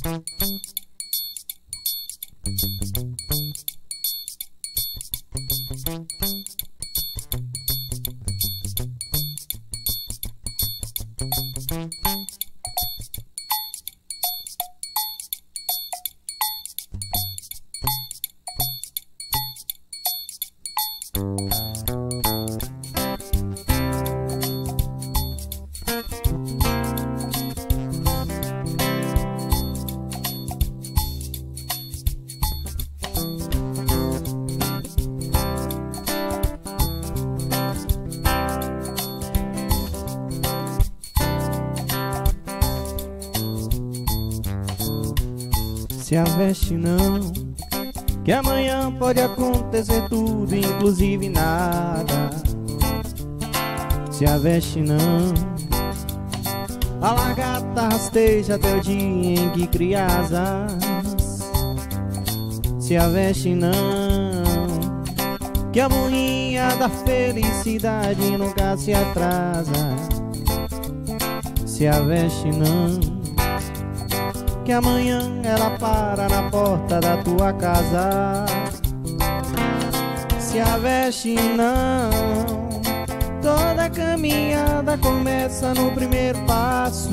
Se aveste não, que amanhã pode acontecer tudo, inclusive nada. Se aveste não, a lagarta rasteja até o dia em que cria asas. Se aveste não, que a boinha da felicidade nunca se atrasa. Se aveste não, que amanhã ela para na porta da tua casa. Se aveste não, toda caminhada começa no primeiro passo.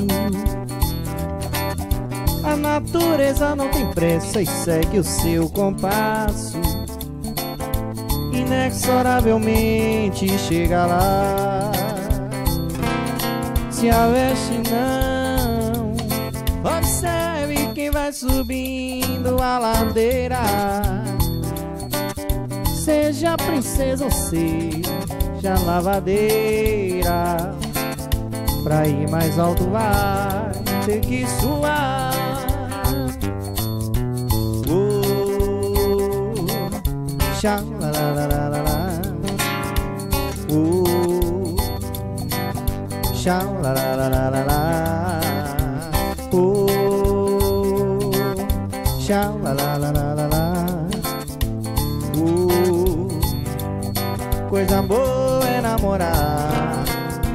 A natureza não tem pressa e segue o seu compasso. Inexoravelmente chega lá. Se aveste não, observe quem vai subindo a ladeira. Seja princesa ou seja lavadeira, pra ir mais alto vai ter que suar. Xa la la la la la la. Xa la la la la la la. Xa la la la la la la. Coisa boa é namorar.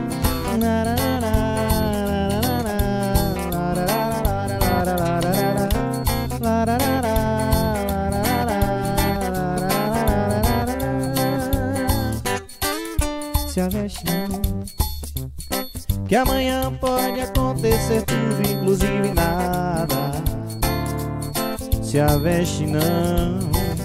Se aveste não, que amanhã pode acontecer tudo, inclusive nada. Se aveste não,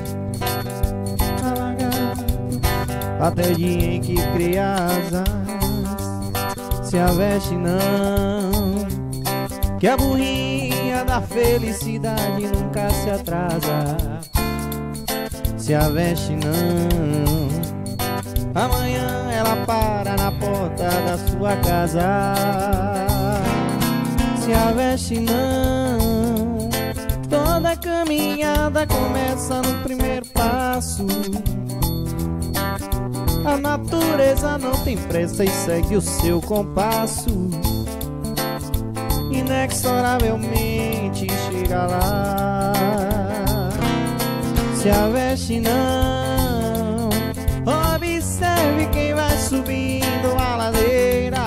até o dia em que cria asas. Se aveste não, que a burrinha da felicidade nunca se atrasa. Se aveste não, amanhã ela para na porta da sua casa. Se aveste não, toda caminhada começa no primeiro passo. A natureza não tem pressa e segue o seu compasso. Inexoravelmente chega lá. Se aveste não, observe quem vai subindo a ladeira.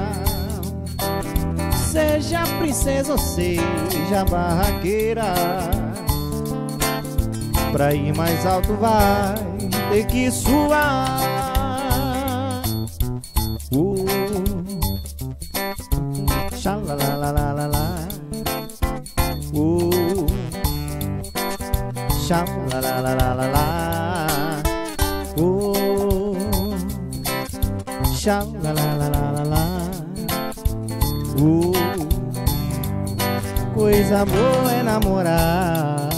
Seja princesa ou seja barraqueira, pra ir mais alto vai ter que suar. Xa la la la la la la. Xa la la la la la la. Xa la la la la la la. Coisa boa é namorar.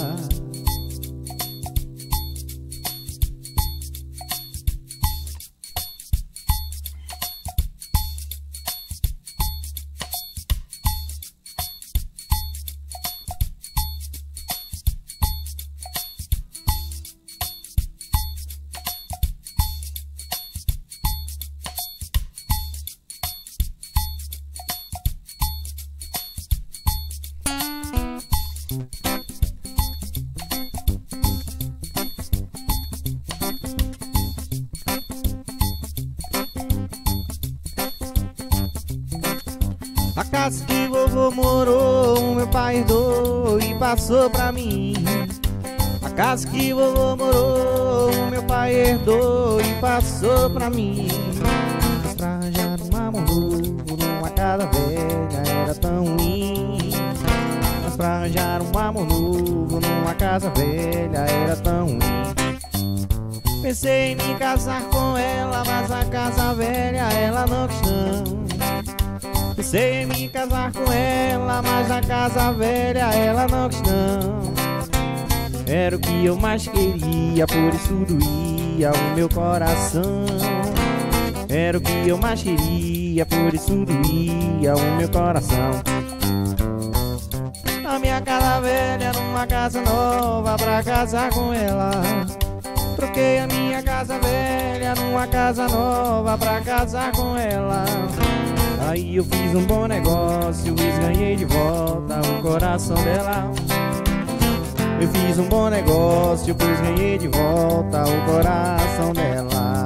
A casa que vou vovô morou, meu pai herdou e passou pra mim. A casa que vovô morou, meu pai herdou e passou pra mim. Mas pra arranjar um amor novo numa casa velha era tão ruim. Mas pra arranjar um amor novo numa casa velha era tão ruim. Pensei em me casar com ela, mas a casa velha ela não quis não. Pensei em me casar com ela, mas a casa velha ela não quis não. Era o que eu mais queria, por isso doía o meu coração. Era o que eu mais queria, por isso doía o meu coração. A minha casa velha numa casa nova pra casar com ela. Troquei a minha casa velha numa casa nova pra casar com ela. Aí eu fiz um bom negócio e ganhei de volta o coração dela. Eu fiz um bom negócio, pois ganhei de volta o coração dela.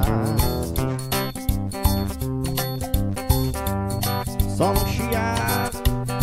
Só no chiado.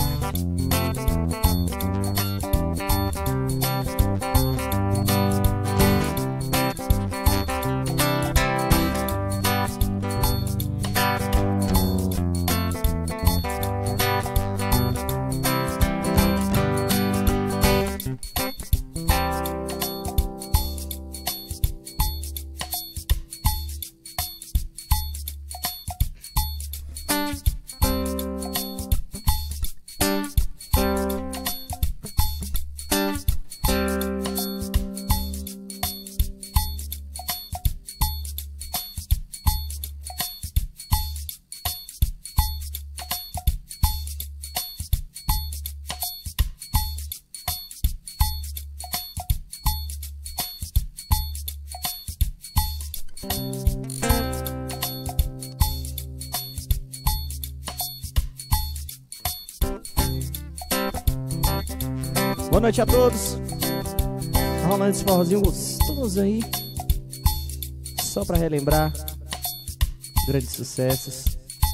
Boa noite a todos. Tá rolando esse forrozinho gostoso aí, só pra relembrar grandes sucessos.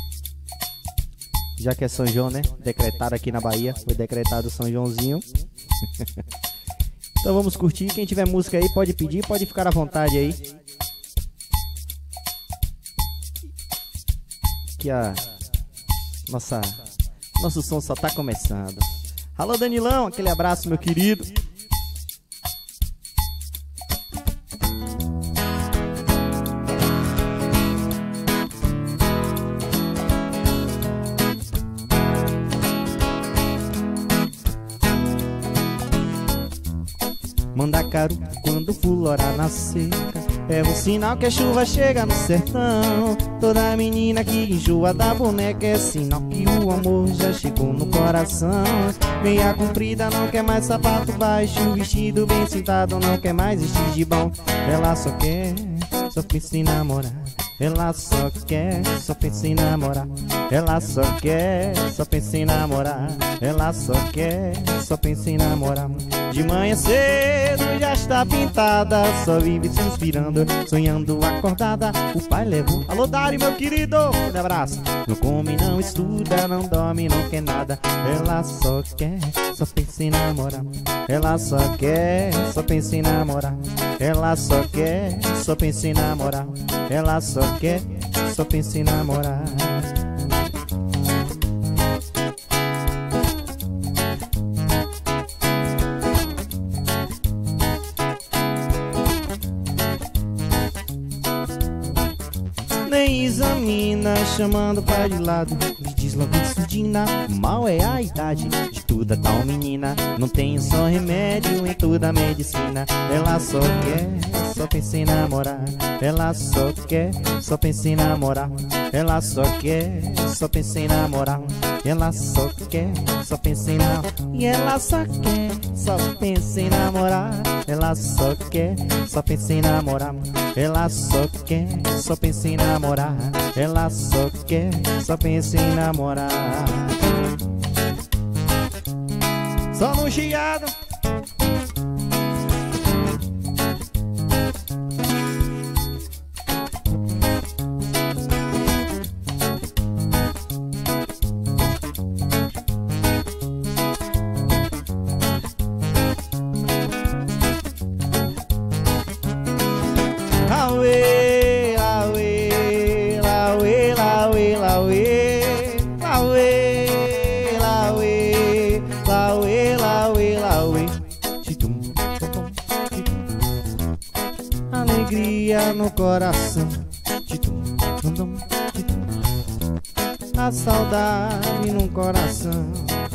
Já que é São João, né? Decretado aqui na Bahia, foi decretado São Joãozinho. Então vamos curtir. Quem tiver música aí pode pedir, pode ficar à vontade aí, que nosso som só tá começando. Alô Danilão, aquele abraço meu querido. Mandacaru, quando fulora na seca, é um sinal que a chuva chega no sertão. Toda menina que enjoa da boneca é sinal que o amor já chegou no coração. Meia comprida não quer mais sapato baixo, vestido bem sentado não quer mais vestir de bom. Ela só quer, só pensa em namorar. Ela só quer, só pensa em namorar. Ela só quer, só pensa em namorar. Ela só quer, só pensa em namorar. De manhã cedo já está pintada, só vive se inspirando, sonhando acordada. O pai levou. Alô Dari, meu querido, um abraço. Não come, não estuda, não dorme, não quer nada. Ela só quer, só pensa em namorar. Ela só quer, só pensa em namorar. Ela só quer, só pensa em namorar. Ela só quer, só pensa em namorar. Nem examina, chamando pra de lado. Me diz logo isso, Dina, mal é a idade de toda tal menina. Não tem só remédio em toda a medicina. Ela só quer, só pensa em namorar. Ela só quer, só pensa em namorar. Ela só quer, só pensa em namorar. Ela só quer, só pensa em namorar. E ela só quer, só pensa em namorar. Ela só quer, só pensa em namorar. Ela só quer, só pensa em namorar. Ela só quer, só pensa em namorar. Só no chiado. chega no coração. Titum, dum, dum, titum. A saudade no coração.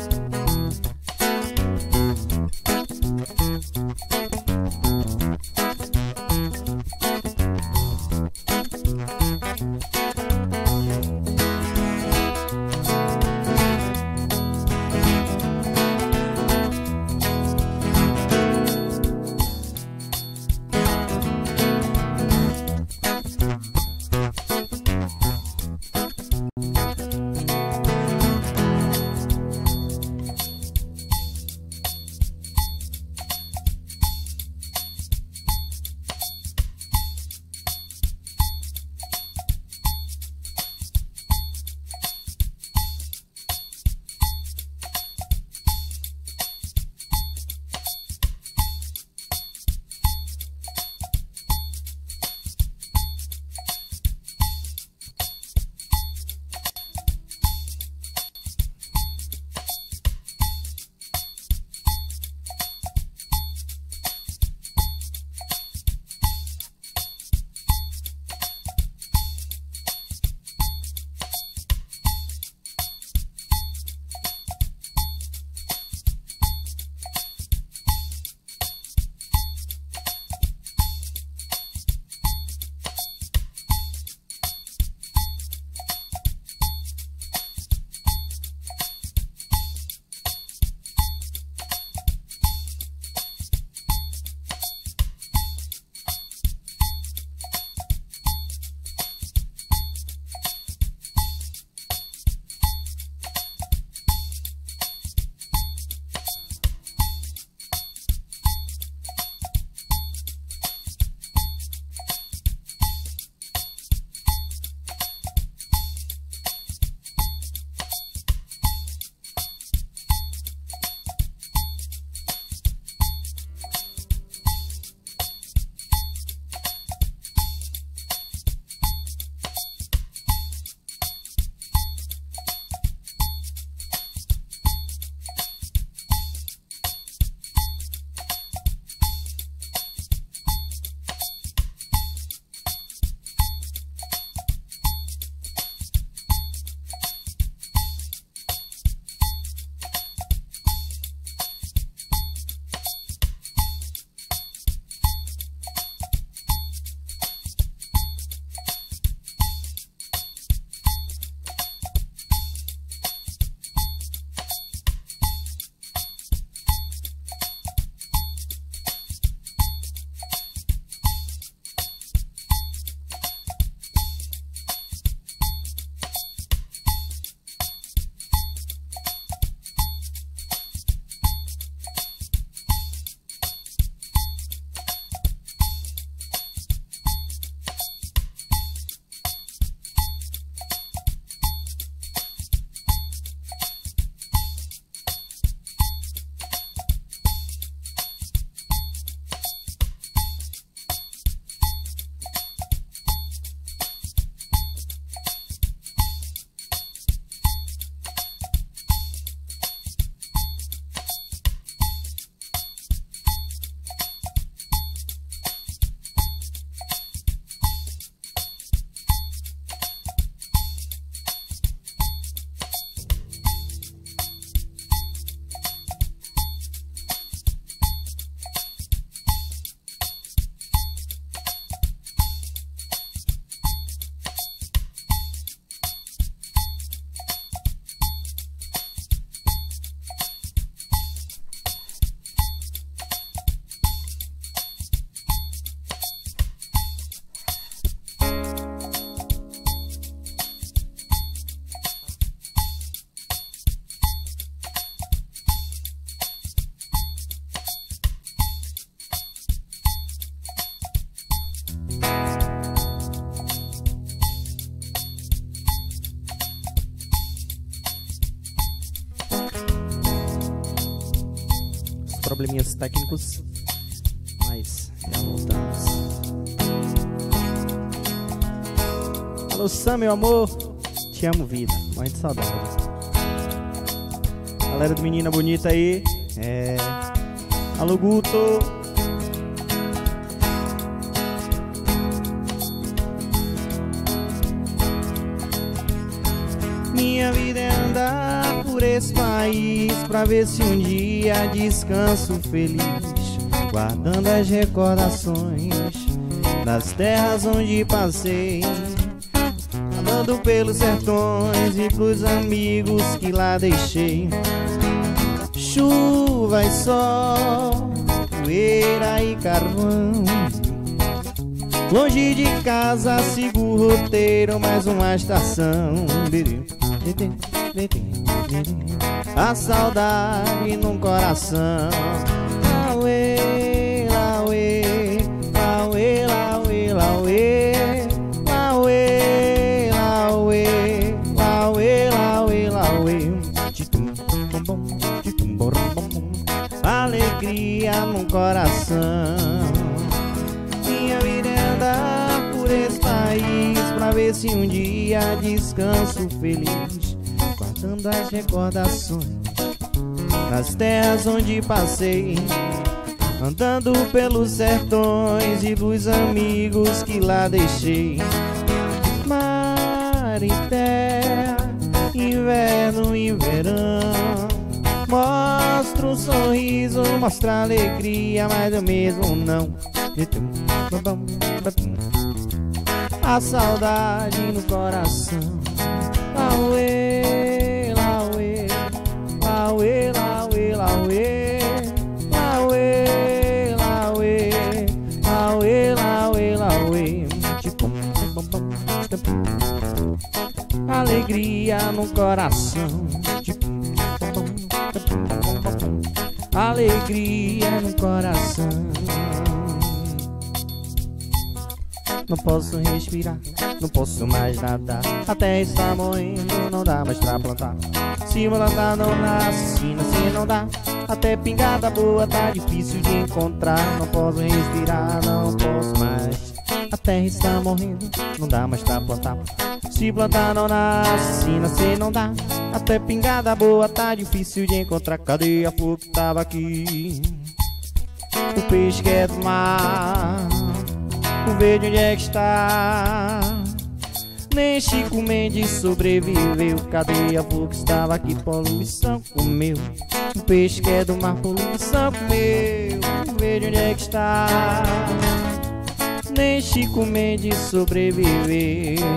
Probleminhas técnicos, mas já voltamos. Alô Sam, meu amor, te amo, vida, morrendo de saudade. Galera do Menina Bonita aí, alô Guto. Minha vida é andar por esse país pra ver se um dia descanso feliz, guardando as recordações das terras onde passei, andando pelos sertões e pros amigos que lá deixei. Chuva e sol, poeira e carvão, longe de casa sigo o roteiro, mais uma estação. A saudade no coração. Lauê, lauê, lauê, lauê, lauê, lauê, lauê, lauê, lauê, lauê. Alegria no coração. Minha vida é andar por esse país pra ver se um dia descanso feliz, guardando as recordações das terras onde passei, andando pelos sertões e dos amigos que lá deixei. Mar e terra, inverno e verão, mostra um sorriso, mostra alegria, mas eu mesmo não. A saudade no coração. Lauê, lauê, lauê, lauê, lauê, lauê, lauê, lauê, lauê, lauê. Alegria no coração. Alegria no coração. Não posso respirar, não posso mais nadar, a terra está morrendo, não dá mais pra plantar. Se plantar não nasce, se nascer não dá, até pingada boa tá difícil de encontrar. Não posso respirar, não posso mais, a terra está morrendo, não dá mais pra plantar. Se plantar não nasce, se nascer não dá, até pingada boa tá difícil de encontrar. Cadê a flor que tava aqui? O peixe que é do mar, o verde onde é que está? Nem Chico Mendes sobreviveu. Cadê a flor que estava aqui? Poluição comeu. O peixe que é do mar, poluição comeu. O verde onde é que está? Nem Chico Mendes sobreviveu.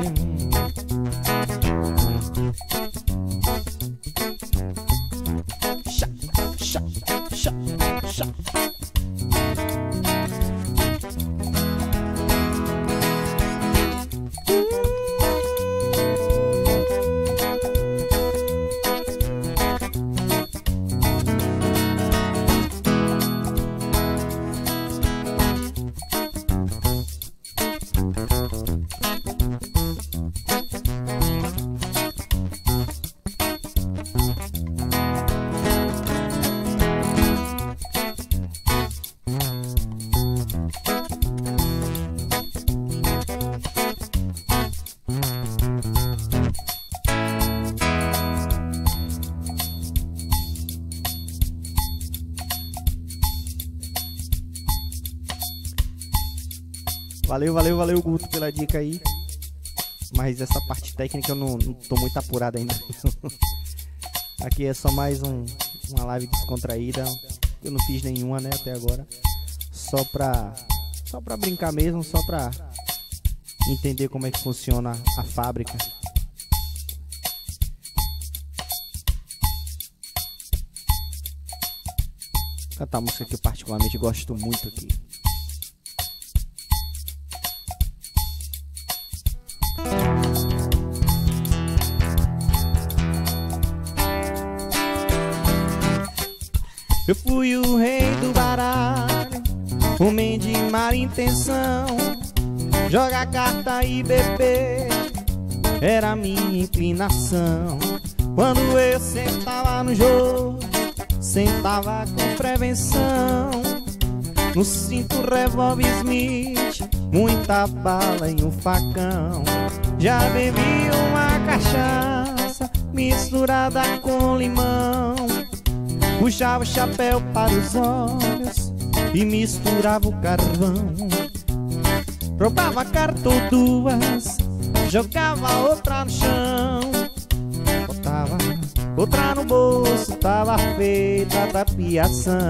Valeu, Guto, pela dica aí. Mas essa parte técnica eu não tô muito apurado ainda. Aqui é só mais uma live descontraída. Eu não fiz nenhuma, né, até agora. Só pra brincar mesmo, só pra entender como é que funciona a fábrica. Cantar música que eu particularmente gosto muito aqui. Eu fui o rei do baralho, homem de má intenção. Jogar carta e beber era minha inclinação. Quando eu sentava no jogo, sentava com prevenção. No cinto revólver Smith, muita bala e um facão. Já bebi uma cachaça misturada com limão. Puxava o chapéu para os olhos e misturava o carvão. Roubava carta ou duas, jogava outra no chão. outra no bolso, tava feita a tapiação.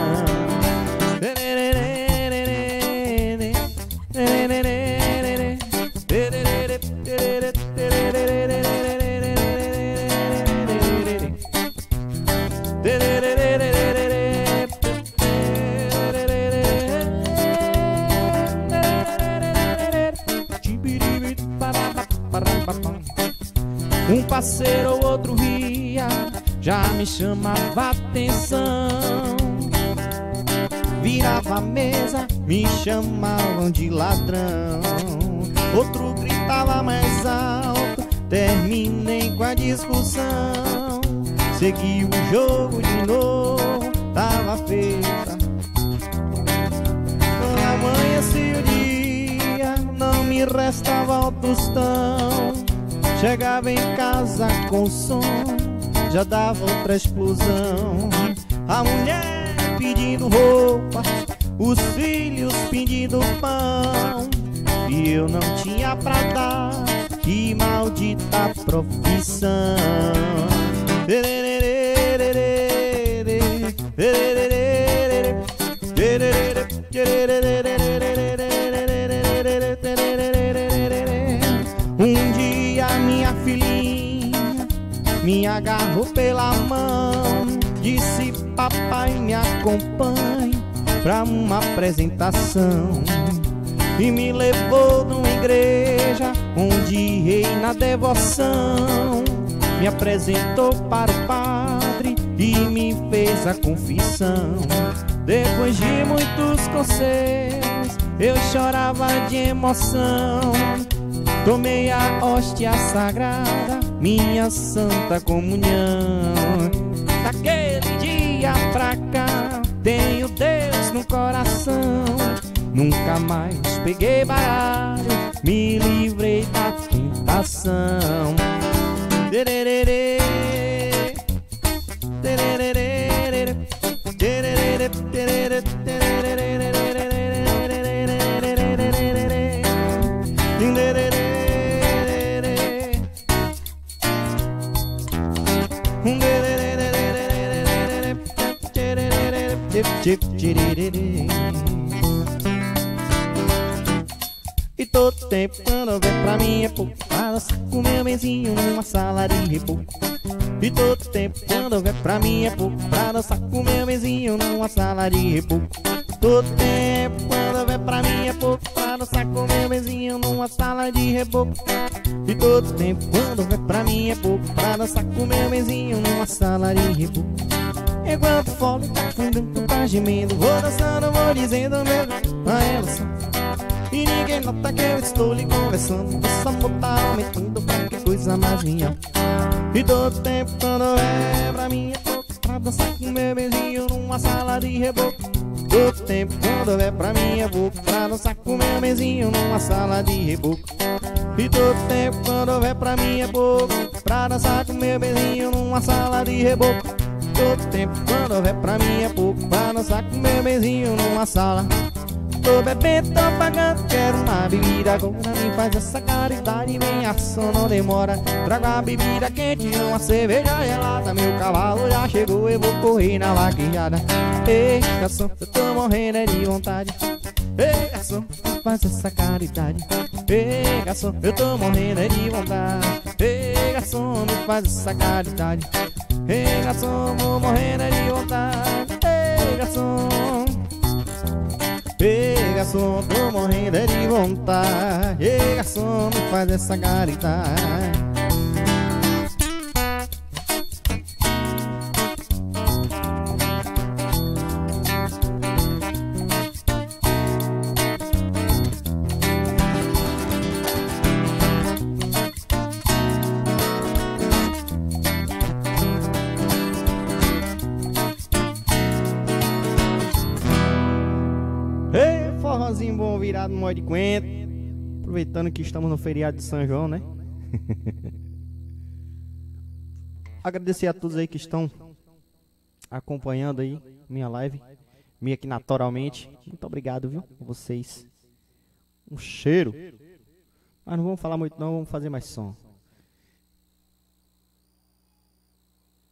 Um parceiro ou outro ria, já me chamava atenção. Virava a mesa, me chamavam de ladrão. Outro gritava mais alto, terminei com a discussão. Segui o jogo de novo, tava feita. Quando amanhecia o dia, não me restava o tostão. Chegava em casa com sono, já dava outra explosão. A mulher pedindo roupa, os filhos pedindo pão, e eu não tinha pra dar, que maldita profissão. Um dia minha filhinha me agarrou pela mão, disse: papai, me acompanhe pra uma apresentação. E me levou numa igreja onde reina devoção. Me apresentou para o padre e me fez a confissão. Depois de muitos conselhos, eu chorava de emoção. Tomei a hóstia sagrada, minha santa comunhão. Daquele dia pra cá, tenho Deus no coração. Nunca mais peguei baralho, me livrei da tentação. E todo tempo quando vem pra mim é pouco, pra dançar com meu benzinho numa sala de reboco. E todo tempo quando vem pra mim é pouco, pra dançar com meu benzinho numa sala de reboco. Todo tempo quando vem pra mim é pouco, pra dançar com meu benzinho numa sala de reboco. E todo tempo quando vem pra mim é pouco, pra dançar com meu benzinho numa sala de reboco. Enquanto o fole tá fundando, tá gemendo, vou dançando, vou dizendo meu a ela só. E ninguém nota que eu estou lhe conversando, essa amor tá aumentando, pra que coisa mais minha. E todo tempo quando é pra mim é pouco, pra dançar com meu beijinho numa sala de reboco. Todo tempo quando é pra mim é pouco, pra dançar com meu beijinho numa sala de reboco. E todo tempo quando é pra mim é pouco, pra dançar com meu beijinho numa sala de reboco. Todo tempo quando é pra mim é pouco, pra dançar com meu beijinho numa sala. Tô bebendo, tô pagando, quero uma bebida agora. Me faz essa caridade, vem a som, não demora. Traga uma bebida quente, uma cerveja gelada. Meu cavalo já chegou, eu vou correr na vaquejada. Ei, garçom, eu tô morrendo de vontade. Ei, garçom, faz essa caridade. Ei, garçom, eu tô morrendo de vontade. Ei, garçom, me faz essa caridade. Ei, garçom, vou morrendo de vontade. Ei, garçom. Ei, garçom, tô morrendo de vontade. Ei, garçom, me faz essa caridade. Forrozinho bom virado no modo de coentro. Aproveitando que estamos no feriado de São João, né? Agradecer a todos aí que estão acompanhando aí minha live, minha aqui naturalmente. Muito obrigado, viu, a vocês. Um cheiro. Mas não vamos falar muito não, vamos fazer mais som.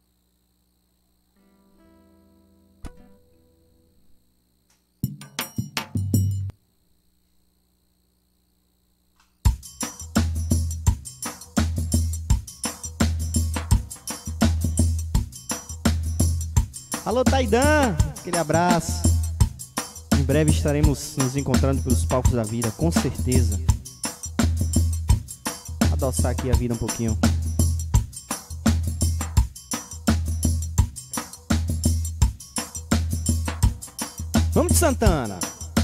Alô, Taidan, aquele abraço. Em breve estaremos nos encontrando pelos palcos da vida, com certeza. Adoçar aqui a vida um pouquinho. Vamos de Santana.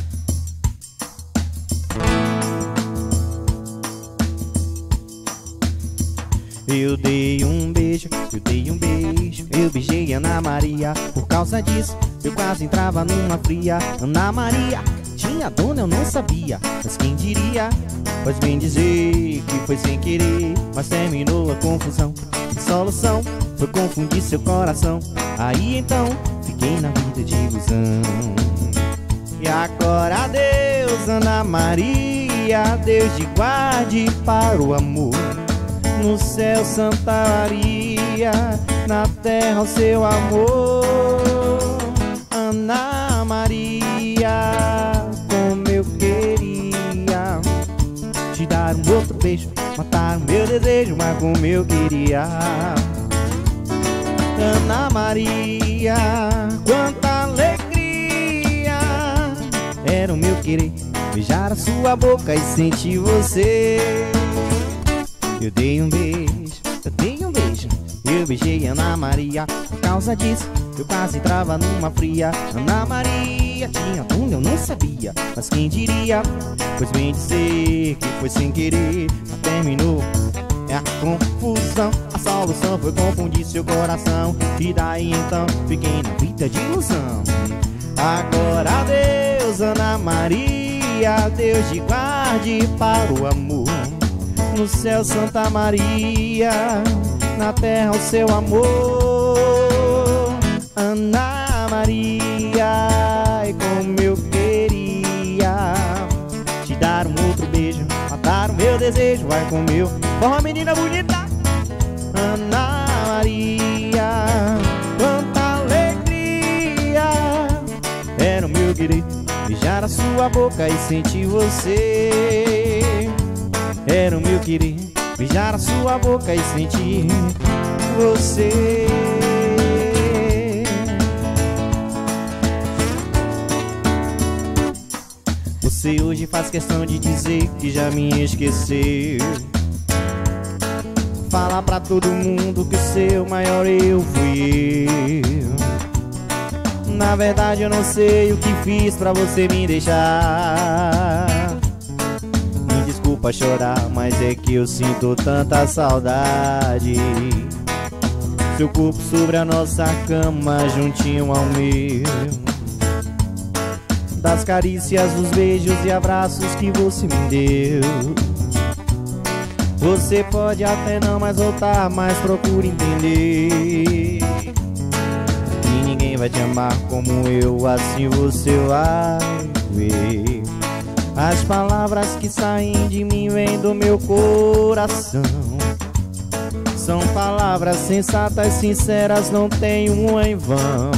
Eu dei um beijo, eu beijei Ana Maria. Por causa disso, eu quase entrava numa fria. Ana Maria tinha dona, eu não sabia, mas quem diria? Pois bem dizer que foi sem querer, mas terminou a confusão. A solução foi confundir seu coração. Aí então, fiquei na vida de ilusão. E agora adeus, Ana Maria, Deus te guarde para o amor. No céu Santa Maria, na terra o seu amor. Ana Maria, como eu queria te dar um outro beijo, matar o meu desejo, mas como eu queria. Ana Maria, quanta alegria era o meu querer, beijar a sua boca e sentir você. Eu dei um beijo, eu beijei Ana Maria. Por causa disso, eu quase entrava numa fria. Ana Maria tinha dom, eu não sabia, mas quem diria? Pois bem dizer que foi sem querer, mas terminou a confusão. A solução foi confundir seu coração. E daí então, fiquei na vida de ilusão. Agora adeus, Ana Maria, Deus te guarde para o amor. No céu Santa Maria, na terra o seu amor. Ana Maria, e como eu queria te dar um outro beijo, matar o meu desejo, vai com meu. Porra, menina bonita. Ana Maria, quanta alegria era o meu querer, beijar a sua boca e sentir você. Era o meu querer, beijar a sua boca e sentir você. Você hoje faz questão de dizer que já me esqueceu. Fala pra todo mundo que o seu maior eu fui eu. Na verdade eu não sei o que fiz pra você me deixar. Desculpa chorar, mas é que eu sinto tanta saudade. Seu corpo sobre a nossa cama, juntinho ao meu. Das carícias, dos beijos e abraços que você me deu. Você pode até não mais voltar, mas procure entender que ninguém vai te amar como eu, assim você vai ver. As palavras que saem de mim vêm do meu coração. São palavras sensatas, sinceras, não tenho uma em vão.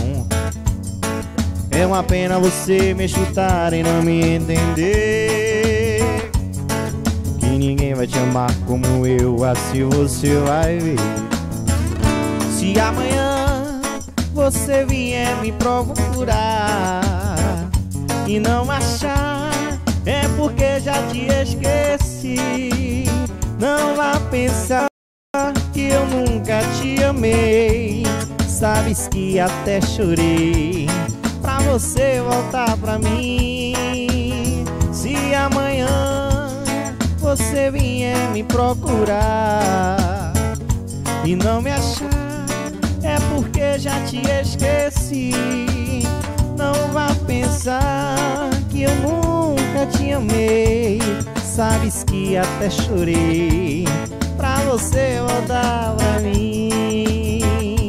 É uma pena você me chutar e não me entender que ninguém vai te amar como eu, assim você vai ver. Se amanhã você vier me procurar e não achar, é porque já te esqueci. Não vá pensar que eu nunca te amei. Sabes que até chorei pra você voltar pra mim. Se amanhã você vier me procurar e não me achar, é porque já te esqueci. Não vá pensar que eu nunca te amei. Sabes que até chorei pra você voltar pra mim.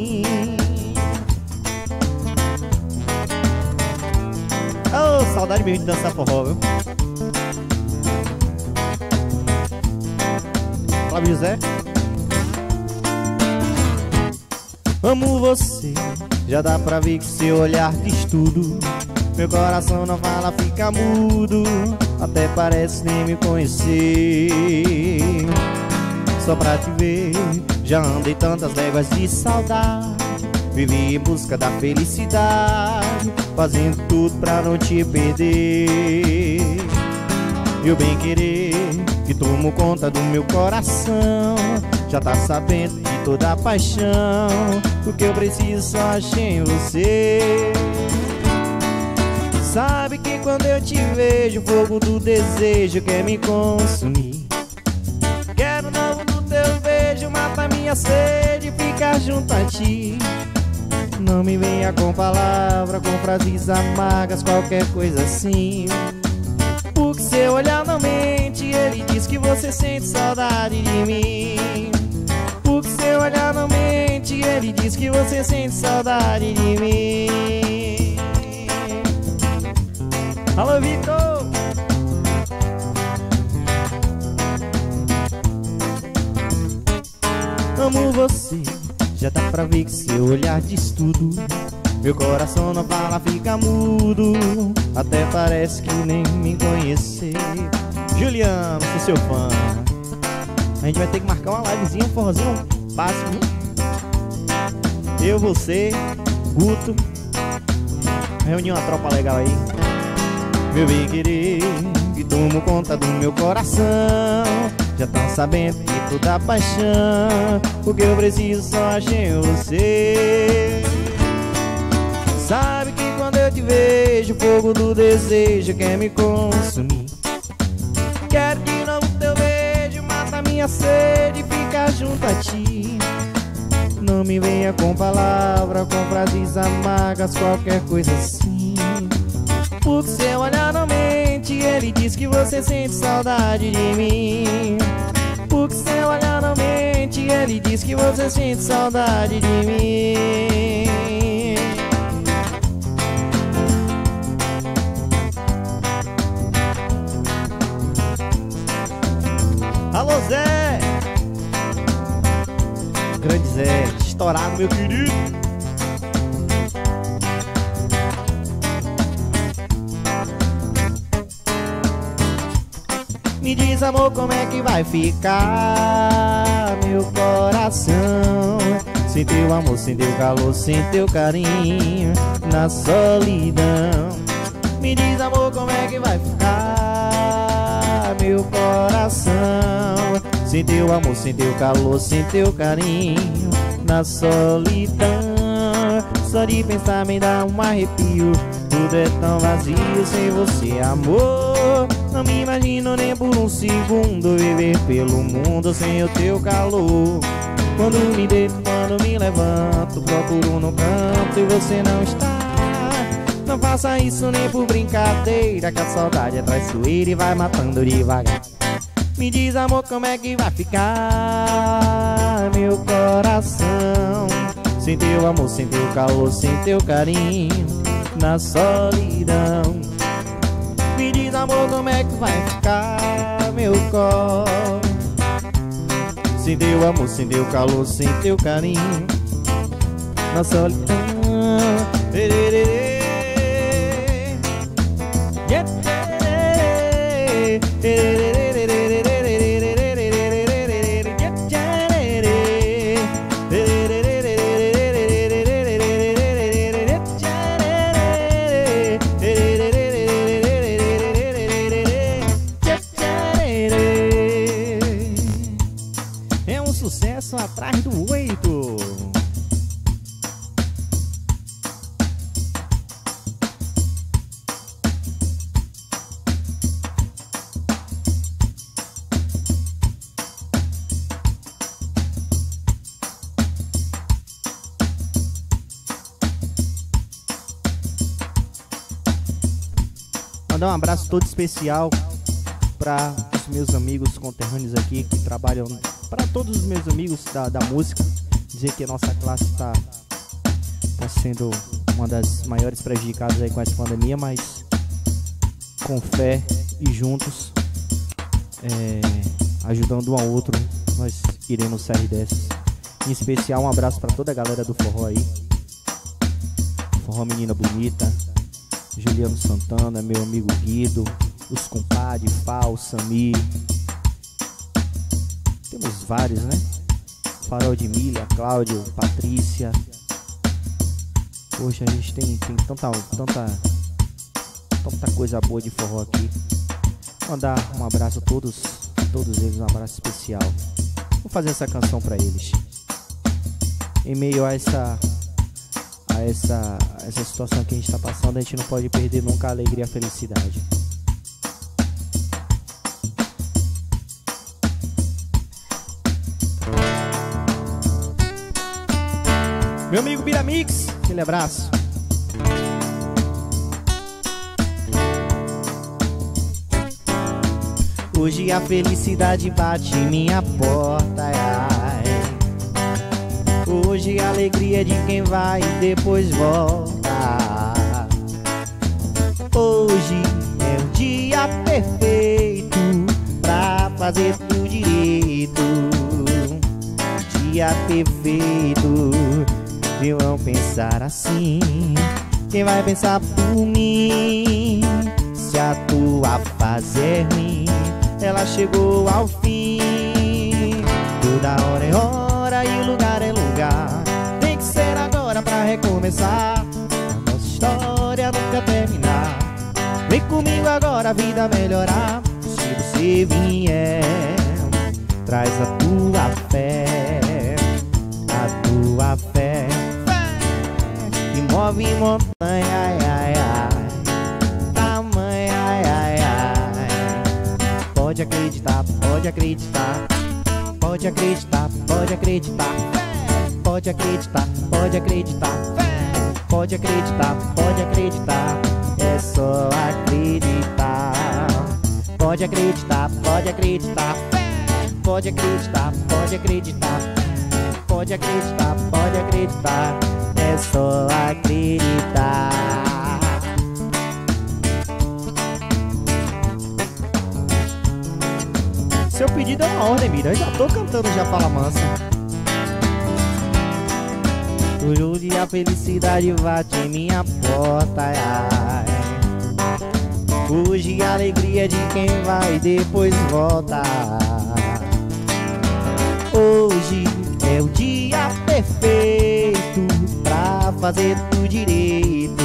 Oh, saudade mesmo de dançar forró, viu? Flávio José. Amo você, já dá pra ver que seu olhar diz tudo. Meu coração não fala, fica mudo, até parece nem me conhecer. Só pra te ver, já andei tantas léguas de saudade. vivi em busca da felicidade, fazendo tudo pra não te perder. E o bem querer que tomou conta do meu coração, já tá sabendo de toda a paixão. O que eu preciso só achei em você. Sabe que quando eu te vejo, o fogo do desejo quer me consumir. Quero novo do teu beijo, mata minha sede, ficar junto a ti. Não me venha com palavra, com frases amargas, qualquer coisa assim. Porque seu olhar não mente, ele diz que você sente saudade de mim. Porque seu olhar não mente, ele diz que você sente saudade de mim. Alô, Vitor! Amo você, já dá pra ver que seu olhar diz tudo. Meu coração não fala, fica mudo, até parece que nem me conhecer. Juliano, sou seu fã. A gente vai ter que marcar uma livezinha, um forrozinho básico. Eu, você, Guto. Reunir uma tropa legal aí. Meu bem querer, que tomo conta do meu coração, já tão sabendo de toda a paixão. O que eu preciso só achei em você. Sabe que quando eu te vejo, o fogo do desejo quer me consumir. Quero de novo teu beijo, mata minha sede, ficar junto a ti. Não me venha com palavra, com frases amargas, qualquer coisa assim. Porque seu olhar não mente, ele diz que você sente saudade de mim. Porque seu olhar não mente, ele diz que você sente saudade de mim. Alô, Zé! Grande Zé, estourado, meu querido. Me diz, amor, como é que vai ficar meu coração sem teu amor, sem teu calor, sem teu carinho, na solidão. Me diz, amor, como é que vai ficar meu coração sem teu amor, sem teu calor, sem teu carinho, na solidão. Só de pensar me dá um arrepio, tudo é tão vazio sem você, amor. Não me imagino nem por um segundo viver pelo mundo sem o teu calor. Quando me deito, quando me levanto, procuro no canto e você não está. Não faça isso nem por brincadeira, que a saudade é traiçoeira e vai matando devagar. Me diz, amor, como é que vai ficar meu coração sem teu amor, sem teu calor, sem teu carinho, na solidão. Me diz, amor, como é que vai ficar meu corpo sem teu amor, sem teu calor, sem teu carinho, na solidão. É um sucesso atrás do oito. Mandar um abraço todo especial para os meus amigos conterrâneos aqui que trabalham, para todos os meus amigos da música. Dizer que a nossa classe está sendo uma das maiores prejudicadas aí com essa pandemia, mas com fé e juntos, ajudando um ao outro, nós iremos sair dessas. Em especial, um abraço para toda a galera do forró aí, Forró Menina Bonita, Juliano Santana, meu amigo Guido, os compadres, Fal, Sami. Temos vários, né? Farol de Milha, Cláudio, Patrícia, Poxa, a gente tem tanta coisa boa de forró aqui. Mandar um abraço a todos eles, um abraço especial. Vou fazer essa canção pra eles. Em meio a essa situação que a gente tá passando, a gente não pode perder nunca a alegria e a felicidade. Meu amigo Biramix, aquele abraço. Hoje a felicidade bate em minha porta, ai. Hoje a alegria de quem vai e depois volta. Hoje é o dia perfeito pra fazer tudo direito. Dia perfeito, eu não pensar assim. Quem vai pensar por mim? Se a tua fase é ruim, ela chegou ao fim. Toda hora é hora e lugar é lugar. Tem que ser agora pra recomeçar. A nossa história nunca terminar. Vem comigo agora a vida melhorar. Se você vier, traz a tua fé. A tua fé que move montanha, ai, ai, ai. Tamanha, ai, ai, ai. Pode acreditar, pode acreditar. Pode acreditar, pode acreditar. Pode acreditar, pode acreditar. Pode acreditar, pode acreditar. É só acreditar. Pode acreditar, pode acreditar. Pode acreditar, pode acreditar. Pode acreditar, pode acreditar. É só acreditar. Seu pedido é uma ordem, Mira. Eu já tô cantando já Fala Mansa. Hoje a felicidade bate em minha porta, ai. Hoje a alegria de quem vai e depois volta. Hoje é o dia perfeito pra fazer tudo direito.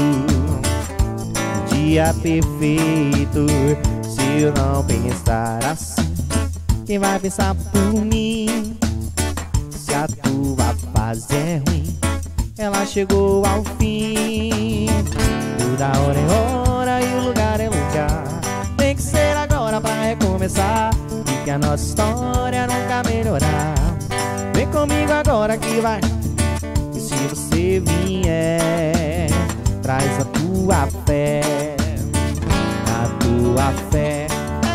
Dia perfeito, se eu não pensar assim, quem vai pensar por mim? Se a tua fase é ruim, ela chegou ao fim. Toda hora é hora e o lugar é lugar. Tem que ser agora pra recomeçar e que a nossa história nunca melhorar. Vem comigo agora que vai. E se você vier, traz a tua fé. A tua fé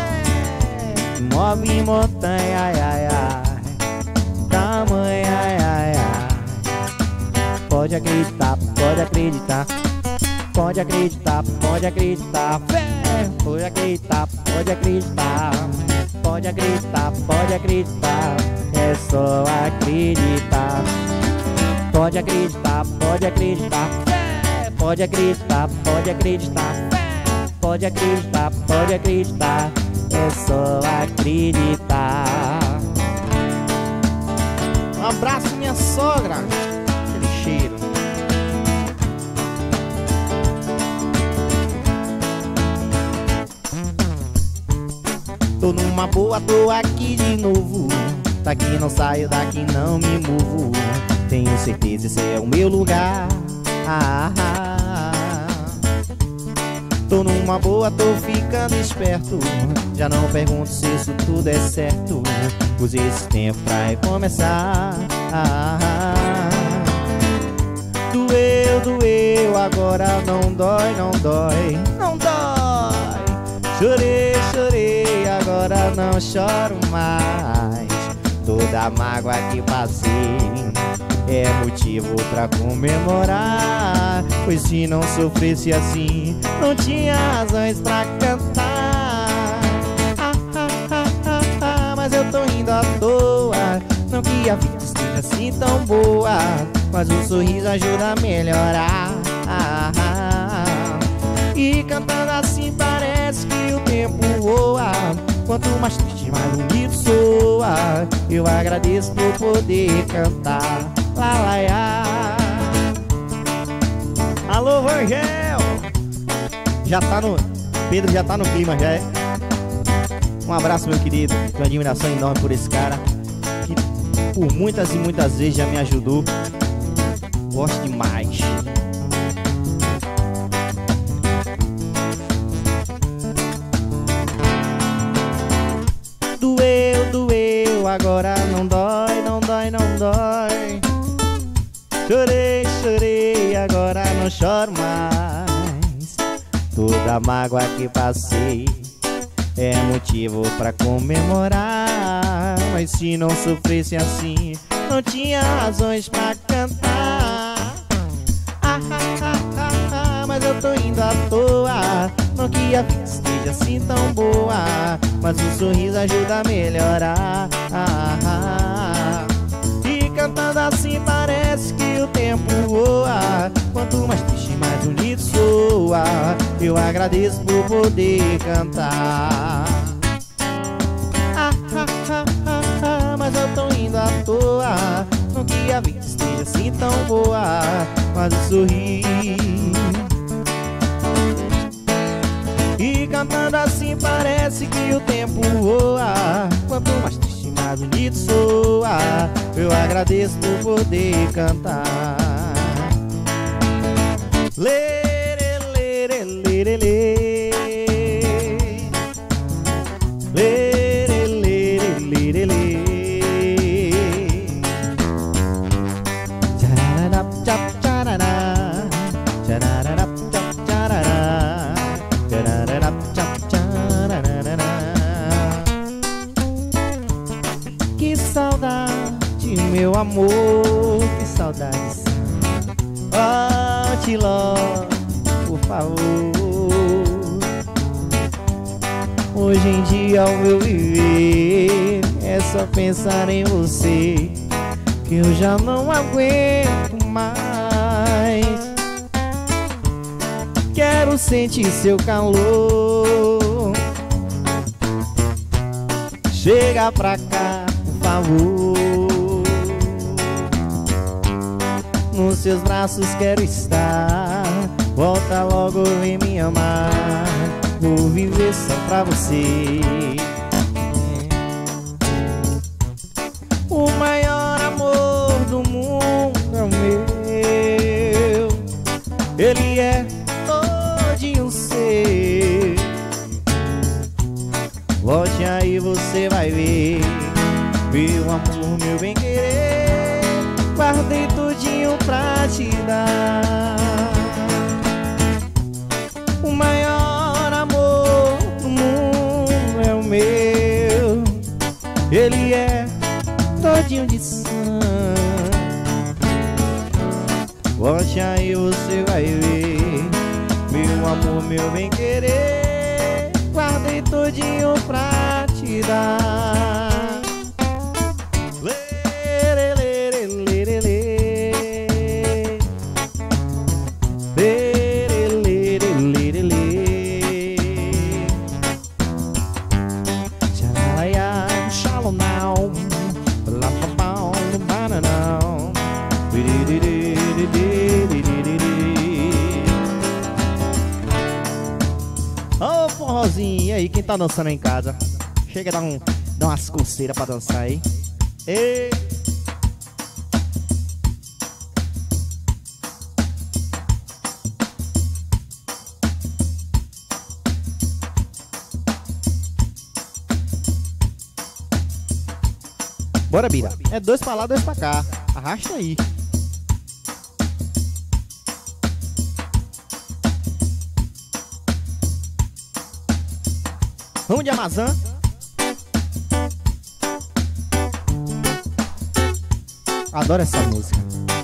move montanha, ai, ai, ai. Tamanha, ai, ai, ai. Pode acreditar, pode acreditar. Pode acreditar, pode acreditar. Pode acreditar, pode acreditar. Pode acreditar, pode acreditar. É só acreditar. Pode acreditar, pode acreditar. Pode acreditar, pode acreditar. Pode acreditar, pode acreditar. É só acreditar. Um abraço, minha sogra. Aquele cheiro. Tô numa boa, tô aqui de novo. Daqui não saio, daqui não me movo. Tenho certeza esse é o meu lugar. Tô numa boa, tô ficando esperto. Já não pergunto se isso tudo é certo. Usei esse tempo pra recomeçar. Doeu, doeu, agora não dói, não dói, não dói. Chorei, chorei, agora não choro mais. Toda a mágoa que passei é motivo pra comemorar. Pois se não sofresse assim, não tinha razões pra cantar. Mas eu tô rindo à toa. Não que a vida esteja assim tão boa, mas o sorriso ajuda a melhorar. E cantando assim parece que o tempo voa. Quanto mais triste, mais bonito soa. Eu agradeço por poder cantar. Lá, lá, lá. Alô, Rangel! Já tá no... Pedro já tá no clima, já é? Um abraço, meu querido. Tenho uma admiração enorme por esse cara, que por muitas e muitas vezes já me ajudou. Gosto demais. Doeu, doeu, agora não dói, não dói, não dói. Chorei, chorei, agora não choro mais. Toda mágoa que passei é motivo pra comemorar. Mas se não sofresse assim, não tinha razões pra cantar. Mas eu tô indo à toa. Não que a vida esteja assim tão boa, mas o sorriso ajuda a melhorar. E cantando assim parece que o tempo voa. Quanto mais triste, mais bonito soa. Eu agradeço por poder cantar. Mas eu tô indo à toa. Não que a vida esteja assim tão boa, mas o sorriso. E cantando assim parece que o tempo voa. Quanto mais triste, mais bonito soa. Eu agradeço por poder cantar. Lere, lere, lere, lere. Lere, lere, lere, lere. Tchararap, tchap, tcharará. Tchararap, tchap, tcharará. Tchararap, tchap, tcharará. Que saudade, meu amor, que saudade. Volte logo, por favor. Hoje em dia o meu viver é só pensar em você, que eu já não aguento mais. Quero sentir seu calor. Chega pra cá, por favor. Nos seus braços quero estar. Volta logo, vem me amar. Vou viver só pra você. O maior amor do mundo é o meu. Ele é todinho seu. Volte aí, você vai ver. Meu amor, meu bem querer, guardei tudinho pra te dar. O maior amor do mundo é o meu. Ele é todinho de sangue. Volte aí, você vai ver. Meu amor, meu bem querer, guardei tudinho pra te dar. Lere, lere, lere, lere. Lere, lere, lere, lere. Tchalaya, shalom now. Lapapau, bananão. Ô, forrozinho, e aí, quem tá dançando em casa? Chega a dar umas coceiras pra dançar aí. Ei. Bora, Bira. É dois pra lá, dois pra cá. Arrasta aí. Vamos de Amazã. Adoro essa música.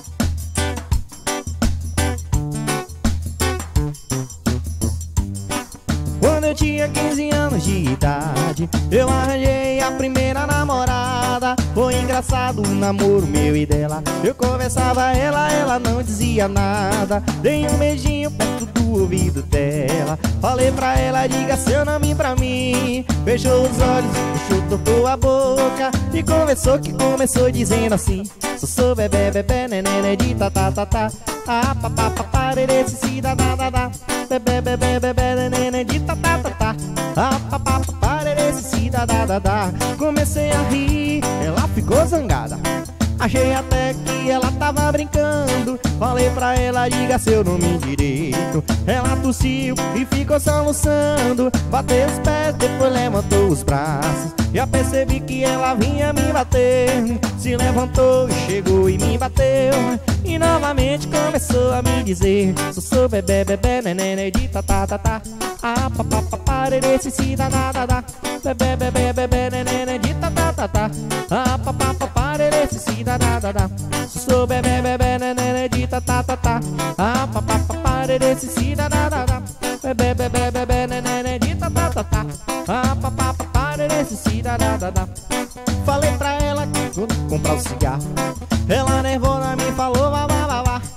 Quando eu tinha 15 anos de idade, eu arranjei a primeira namorada. Foi engraçado o namoro meu e dela. Eu conversava ela não dizia nada. Dei um beijinho perto do ouvido dela. Falei pra ela, diga seu nome pra mim. Fechou os olhos, fechou, tocou a boca e começou dizendo assim: sou bebê, bebê, neném, de ta ta ta ta. Ah, pa pa pa pa, si da da da da. Bebê, bebê, bebê, neném, de ta ta ta ta. Ah, pa pa pa pa, si da da da da. Comecei a rir, ela ficou zangada. Achei até que ela tava brincando. Falei pra ela, diga seu nome direito. Ela tossiu e ficou soluçando. Bateu os pés, depois levantou os braços. Já percebi que ela vinha me bater. Se levantou, chegou e me bateu. E novamente começou a me dizer: sou bebê, bebê, neném, de ta ta ta ta. Ah, pa pa pa pa, si da da da da. Bebê, bebê, bebê, neném, de ta ta ta ta. Ah, pa pa pa pa, si da da da da. Sou bebê, bebê, neném, de ta ta ta ta. Ah, pa pa pa pa, si da da da da. Bebê, bebê, bebê, neném, de ta ta ta ta. Ah, pa pa pa pa, si da da da da. Falei pra ela que vou comprar um cigarro. Ela nervosa me falou, vá, vá, vá, vá.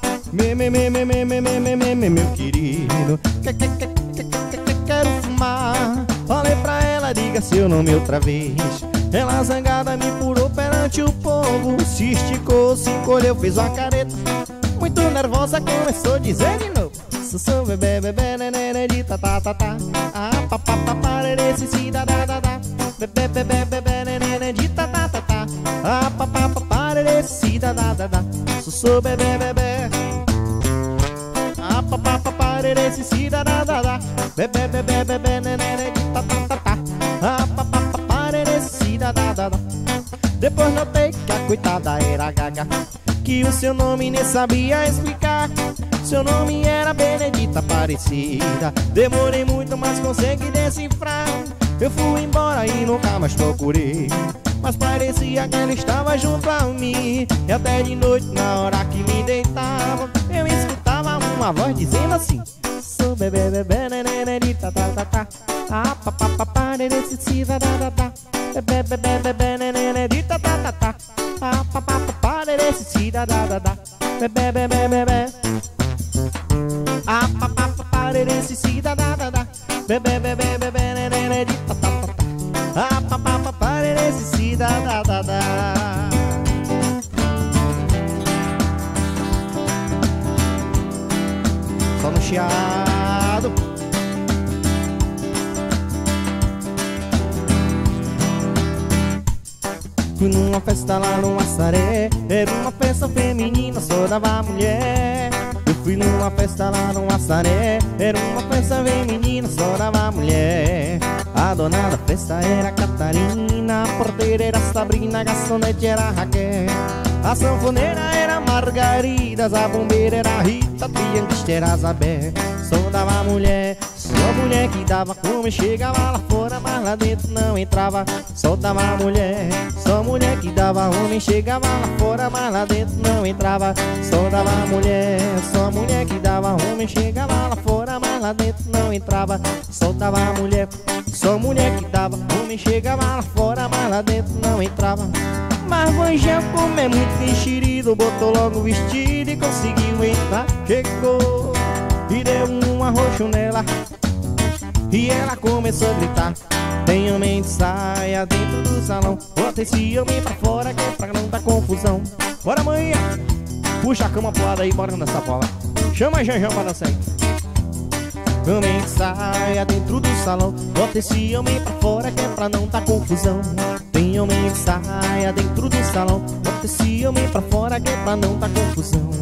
Meu querido, quero fumar. Falei pra ela, diga seu nome outra vez. Ela zangada me purou perante o povo. Se esticou, se encolheu, fez uma careta. Muito nervosa começou a dizer de novo: sou bebê, bebê, neném, de ta ta ta ta. Ah, pa pa pa pa, si da da da da. Bebê, bebê, bebê, neném, de ta ta ta ta. Ah, pa pa pa pa, si da da da da. Sou bebê, bebê. Ah, pa pa pa pa, si da da da da. Bebê, bebê, bebê, neném, de ta ta ta ta. Ah, pa pa pa pa, si da da da da. Depois notei que a coitada era gaga, que o seu nome nem sabia explicar. Seu nome era Benedita Aparecida. Demorei muito, mas consegui decifrar. Eu fui embora e nunca mais procurei, mas parecia que ela estava junto a mim. E até de noite, na hora que me deitava, eu escutava uma voz dizendo assim: sou bebê, bebê, neném, de ta ta ta ta. Ah, pa pa pa pa, si da da da da. Bebê, bebê, bebê, neném, de ta ta ta ta. Ah, pa pa pa pa, si da da da da. Bebê, bebê, bebê. Ah, pa pa pa pa, si da da da da. Bebê, bebê, bebê, neném, de ta ta ta ta. Ah, pa pa pa pa, si da da da da. Só no chiado. Fui numa festa lá no Assaré. Era uma festa feminina, só dava mulher. Eu fui numa festa lá no Assaré. Era uma festa feminina, só dava mulher. A dona da festa era Catarina, a porteira era Sabrina, a garçonete era Raquel. A sanfoneira era Margarida, a bombeira era Rita, a trianguista era Zabé. Só dava mulher, só mulher que dava come. Chegava lá fora, mas lá dentro não entrava. Só dava mulher, só mulher que dava homem. Chegava lá fora, mas lá dentro não entrava. Só dava mulher, só mulher que dava homem. Chegava lá fora, mas lá dentro não entrava. Só dava mulher, só mulher que dava homem. Chegava lá fora, mas lá dentro não entrava. Mas Vanjão, como é muito enxerido, botou logo o vestido e conseguiu entrar. Chegou e deu um arroxo nela, e ela começou a gritar: tem homem de saia dentro do salão, bota esse homem pra fora que é pra não dar confusão. Bora, manhã, puxa a cama pro lado aí, bora nessa bola. Chama a Janjão pra dançar aí. Homem de saia dentro do salão, bota esse homem pra fora que é pra não dar confusão. Tem homem de saia dentro do salão, bota esse homem pra fora que é pra não dar confusão.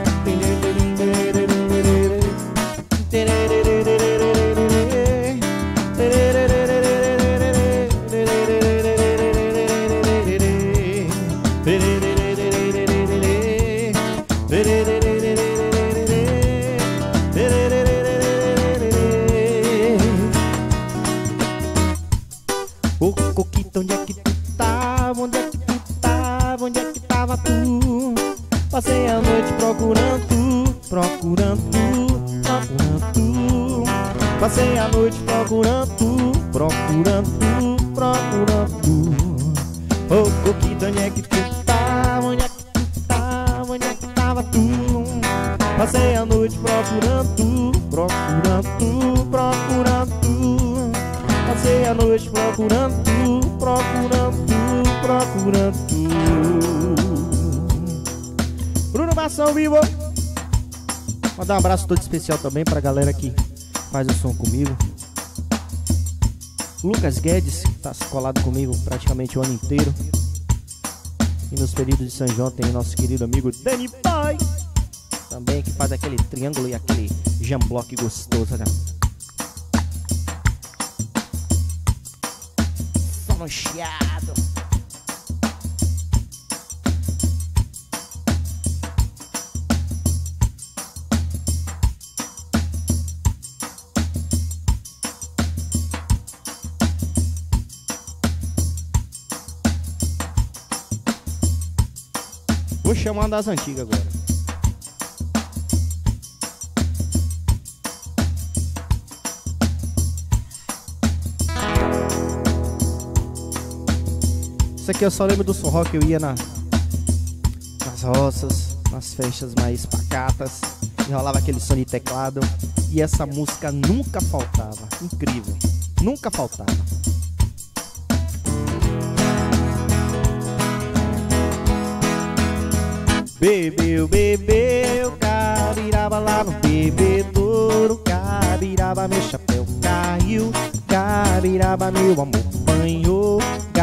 Ô Coquita, onde é que tu tava? Onde é que tu tava? Onde é que tava tu? Passei a noite procurando tu, procurando tu, procurando tu. Passei a noite procurando tu, procurando tu, procurando tu. Ô Coquita, onde é que tu tava? Onde é que tu tava? Onde é que tava tu? Passei a noite procurando tu, procurando tu, procurando a noite procurando tu, procurando tu, procurando tu. Bruno Massa ao vivo. Mandar um abraço todo especial também pra galera que faz o som comigo. Lucas Guedes, que tá colado comigo praticamente o ano inteiro. E nos períodos de São João tem o nosso querido amigo Danny Boy, também, que faz aquele triângulo e aquele jamblock gostoso, né? Só no chiado. Vou chamar uma das antigas agora. Isso aqui eu só lembro do forró que eu ia nas roças, nas festas mais pacatas, e rolava aquele som de teclado, e essa música nunca faltava. Incrível, nunca faltava. Bebeu, bebeu, cabiraba lá no bebedouro. Cabiraba, meu chapéu caiu. Cabiraba, meu amor banhou.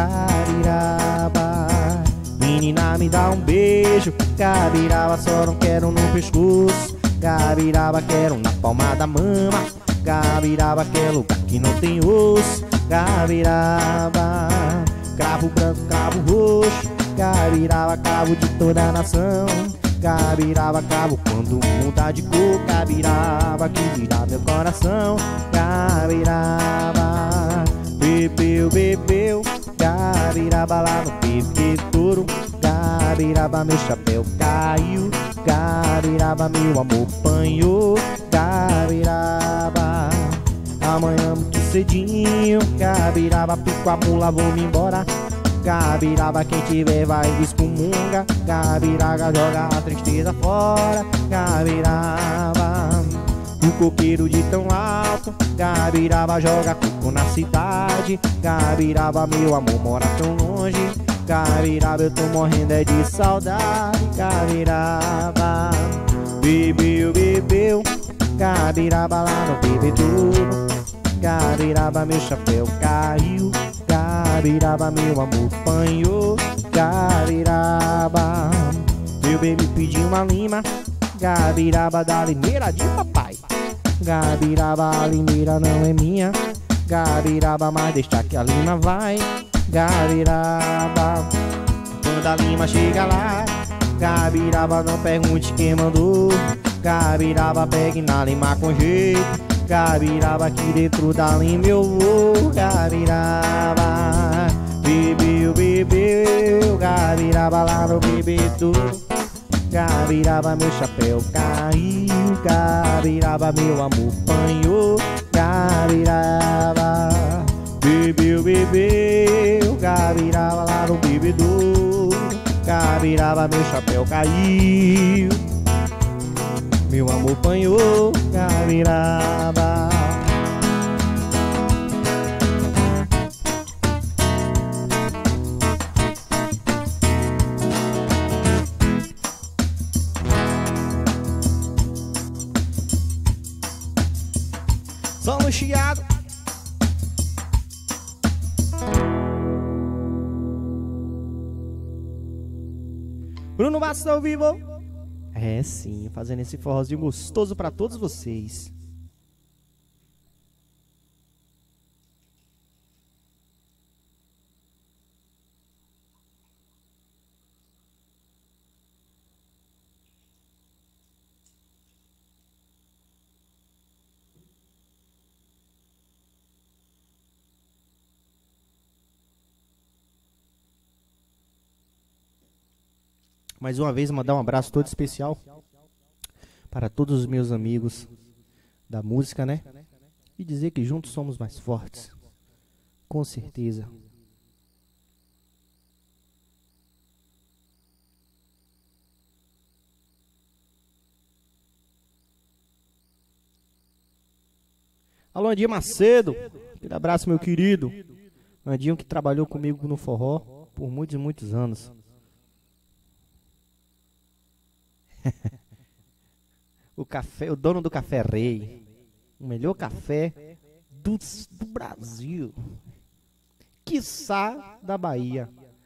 Cabiraba, menina me dá um beijo. Cabiraba, só não quero no pescoço. Cabiraba, quero na palma da mama. Cabiraba, quer lugar que não tem osso. Cabiraba, cravo branco, cravo roxo. Cabiraba, cabo de toda a nação. Cabiraba, cabo quando muda de cor. Cabiraba, que vira meu coração. Cabiraba, bebeu, bebeu. Cabiraba lá no bebedouro. Cabiraba, meu chapéu caiu. Cabiraba, meu amor banhou. Cabiraba, amanhã muito cedinho. Cabiraba, pico a mula, vou-me embora. Cabiraba, quem tiver vai excomunga. Cabiraba, joga a tristeza fora. Cabiraba, o coqueiro de tão alto. Cabiraba, joga coco na cidade. Cabiraba, meu amor mora tão longe. Cabiraba, eu tô morrendo é de saudade. Cabiraba, bebeu, bebeu. Cabiraba lá no bebedouro. Cabiraba, meu chapéu caiu. Cabiraba, meu amor banhou. Cabiraba, meu baby pediu uma lima. Cabiraba, da limeira de papai. Cabiraba, a limeira não é minha. Cabiraba, mas deixa que a lima vai. Cabiraba, quando a lima chega lá. Cabiraba, não pergunte quem mandou. Cabiraba, pegue na lima com jeito. Cabiraba, aqui dentro da lima eu vou. Cabiraba, bebeu, bebeu. Cabiraba lá no bebedouro. Cabiraba, meu chapéu caiu. Cabiraba, meu amor banhou. Cabiraba, bebeu, bebeu. Cabiraba lá no bebedouro. Cabiraba, meu chapéu caiu. Meu amor banhou. Cabiraba, só no chiado. Bruno Bastos ao vivo. É sim, fazendo esse forrozinho gostoso pra todos vocês. Mais uma vez, mandar um abraço todo especial para todos os meus amigos da música, né? E dizer que juntos somos mais fortes. Com certeza. Alô, Andinho Macedo. Aquele abraço, meu querido. Andinho que trabalhou comigo no forró por muitos e muitos anos. O dono do Café Rei. O melhor café do Brasil. Quiçá da Bahia.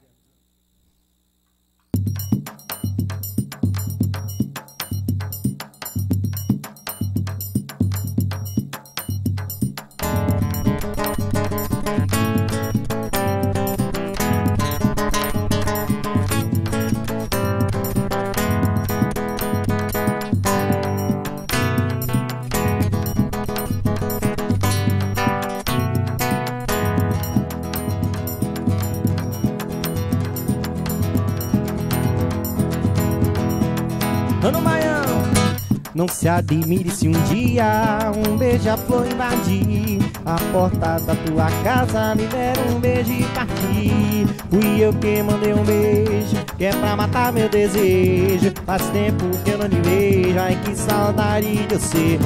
Ano Baião, não se admire se um dia um beija-flor invadir a porta da tua casa, me der um beijo e partir. Fui eu que mandei um beijo, que é pra matar meu desejo. Faz tempo que eu não lhe vejo, ai que saudade de você.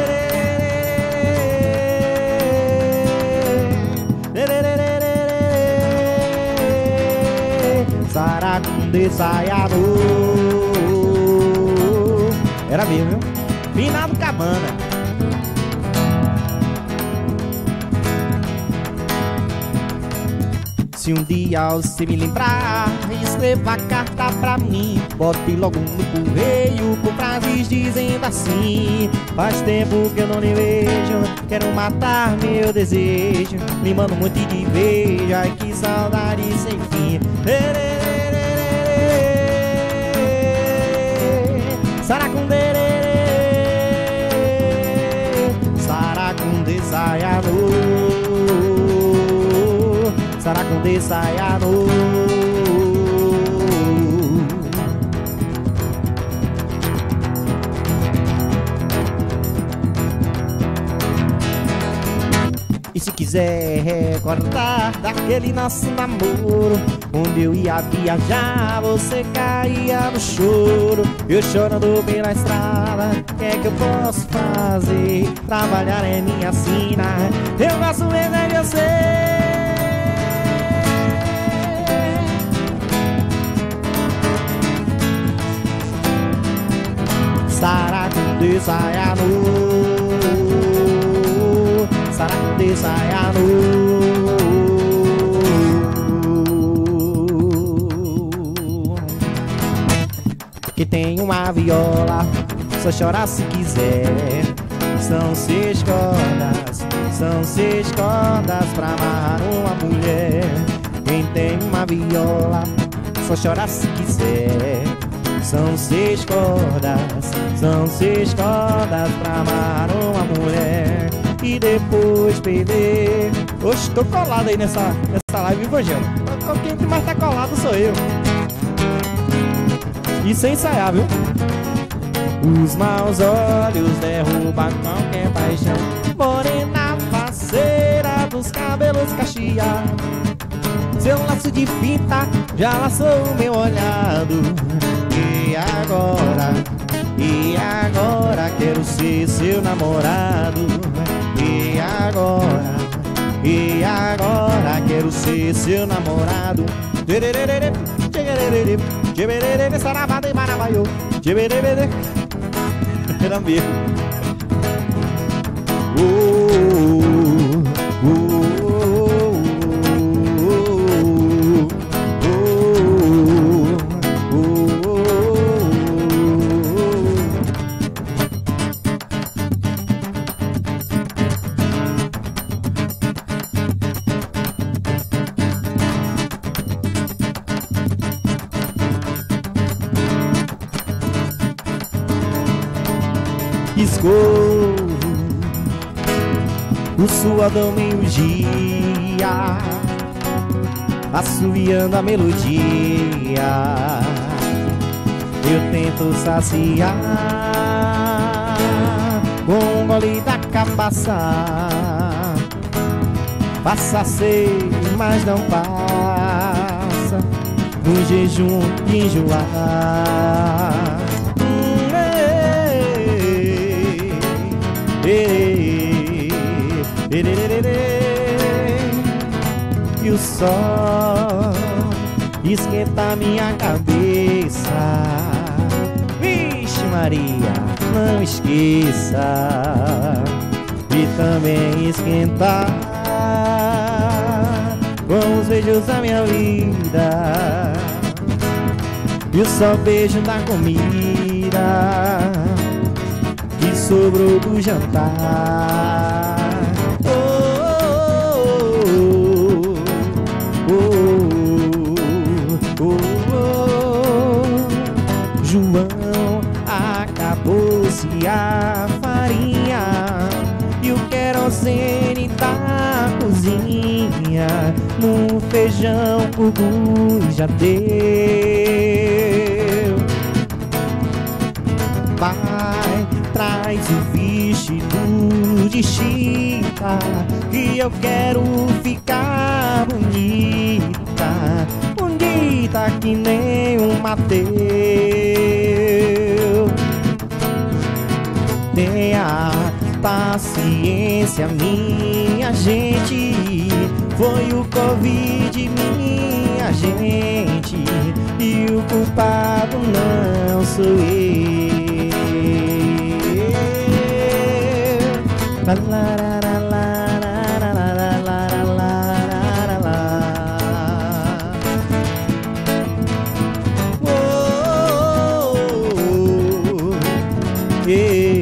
Saracunde Saiado. Era mesmo, viu? Finado Cabana. Se um dia você me lembrar, escreva a carta pra mim. Bote logo no correio com frases dizendo assim: faz tempo que eu não lhe vejo, quero matar meu desejo. Me manda um monte de beijo, ai que saudade sem fim. Saracunde Saiano, Saracunde Saiano. E se quiser recordar daquele nosso namoro, onde eu ia viajar, você caía no choro. Eu chorando pela estrada, o que é que eu posso fazer? Trabalhar é minha sina, eu gosto mesmo é de você. Saracunde Saiano, Saracunde Saiano. Que tem uma viola, só chorar se quiser. São 6 cordas pra amarrar uma mulher. Quem tem uma viola, só chorar se quiser. São 6 cordas pra amarrar uma mulher e depois perder. Hoje tô colado aí nessa live evangélica. Quem mais tá colado sou eu. E sem ensaiar, viu? Os maus olhos derrubam qualquer paixão. Morena faceira dos cabelos cacheados, seu laço de fita já laçou o meu olhado. E agora quero ser seu namorado. E agora quero ser seu namorado. Era mesmo. Piscou o suor do meio-dia, assoviando a melodia. Eu tento saciar com um gole da cabaça. Passa a ser, mas não passa no jejum de enjoar. E o sol esquenta minha cabeça. Vixe Maria, não esqueça de também esquentar com os beijos da minha vida. E o só beijo da comida que sobrou do jantar. João, acabou-se a farinha e o querosene da cozinha. No feijão o bui já deu. Vai, traz o vestido de chita, que eu quero ficar bonita, bonita que nem um Mateus. Tenha paciência, minha gente, foi o Covid, minha gente, e o culpado não sou eu. La, la, la, la, la, la, la, la, la, la. Oh, yeah.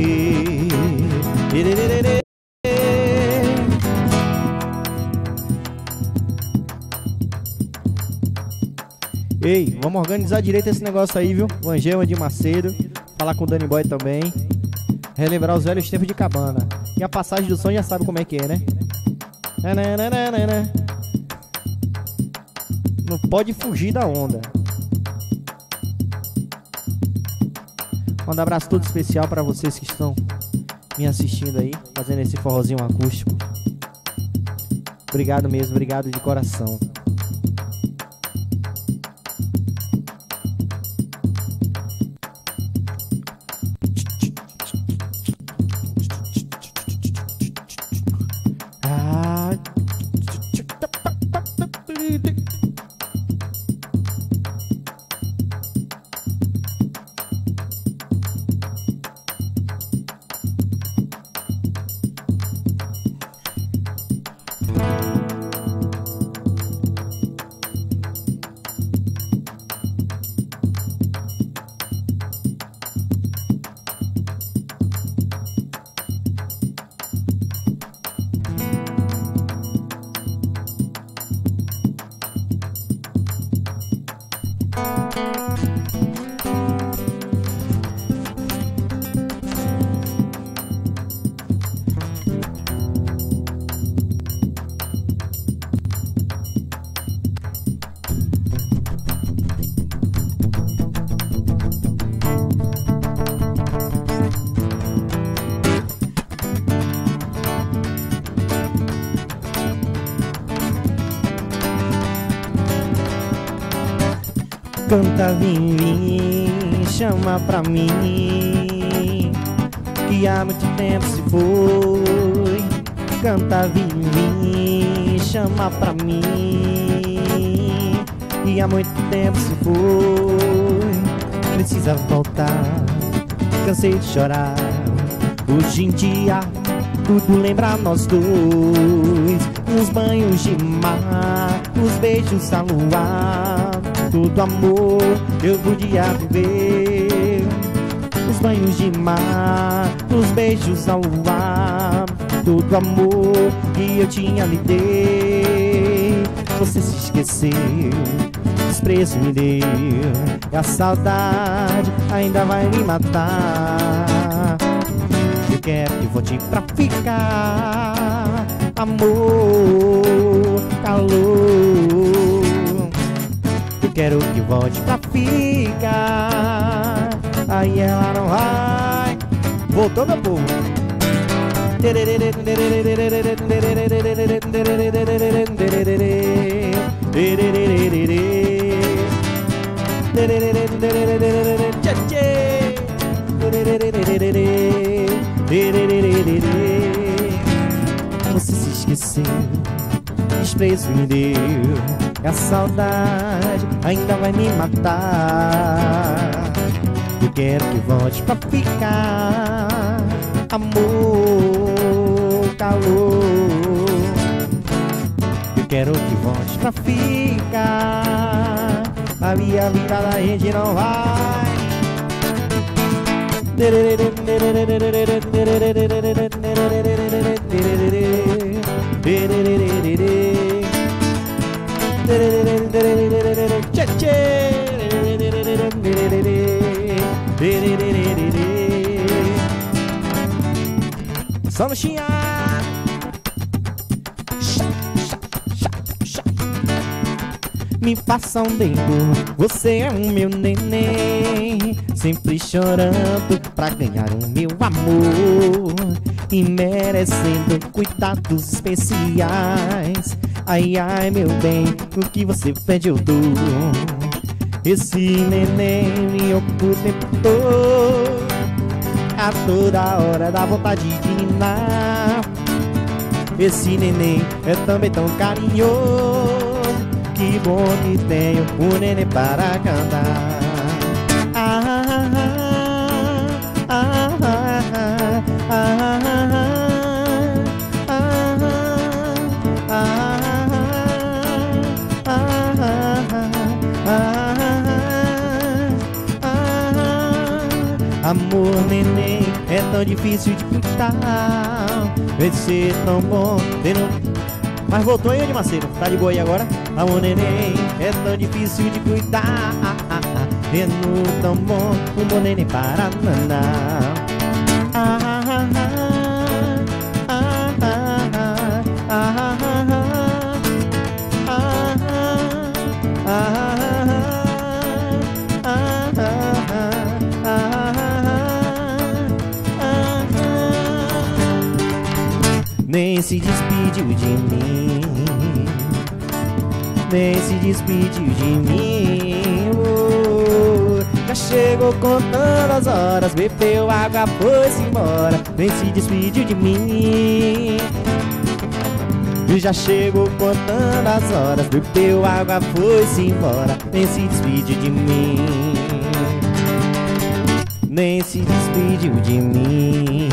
Ei, vamos organizar direito esse negócio aí, viu? O Angel de Macedo, falar com o Danny Boy também, relembrar os velhos tempos de cabana. E a passagem do som já sabe como é que é, né? Não pode fugir da onda. Manda um abraço todo especial para vocês que estão me assistindo aí, fazendo esse forrozinho acústico. Obrigado mesmo, obrigado de coração. Canta, vim, vim, chama pra mim, que há muito tempo se foi. Canta, vim, vim, chama pra mim, que há muito tempo se foi. Precisa voltar, cansei de chorar. Hoje em dia tudo lembra nós dois. Uns banhos de mar, os beijos a luar, todo amor eu podia viver. Os banhos de mar, os beijos ao luar, todo amor que eu tinha lhe dei. Você se esqueceu, desprezo me deu, e a saudade ainda vai me matar. Eu quero que volte pra ficar, amor, calor. Eu quero que volte pra ficar, aí ela não vai. Voltou, meu povo. Você se esqueceu, desprezo me deu, e a saudade ainda vai me matar. Eu quero que volte pra ficar, amor, calor. Eu quero que volte pra ficar, a minha vida da gente não vai. Só no chiado. Me faça um dedo, você é o meu neném, sempre chorando pra ganhar o meu amor e merecendo cuidados especiais. Ai, ai, meu bem, o que você pede eu dou. Esse neném me ocupa o tempo todo, a toda hora dá vontade de ninar. Esse neném é também tão carinhoso, que bom que tenho um neném para cantar. Ah, ah, ah, ah, ah, ah, amor, neném, é tão difícil de cuidar. Vai ser tão bom ter um... Mas voltou aí, Macedo, tá de boa aí agora? Amor, neném, é tão difícil de cuidar. É tão bom, um bom neném para nanar. Nem se despediu de mim, nem se despediu de mim. Já chegou contando as horas, bebeu água, foi-se embora, nem se despediu de mim. Já chegou contando as horas, bebeu água, foi-se embora, nem se despediu de mim. Nem se despediu de mim,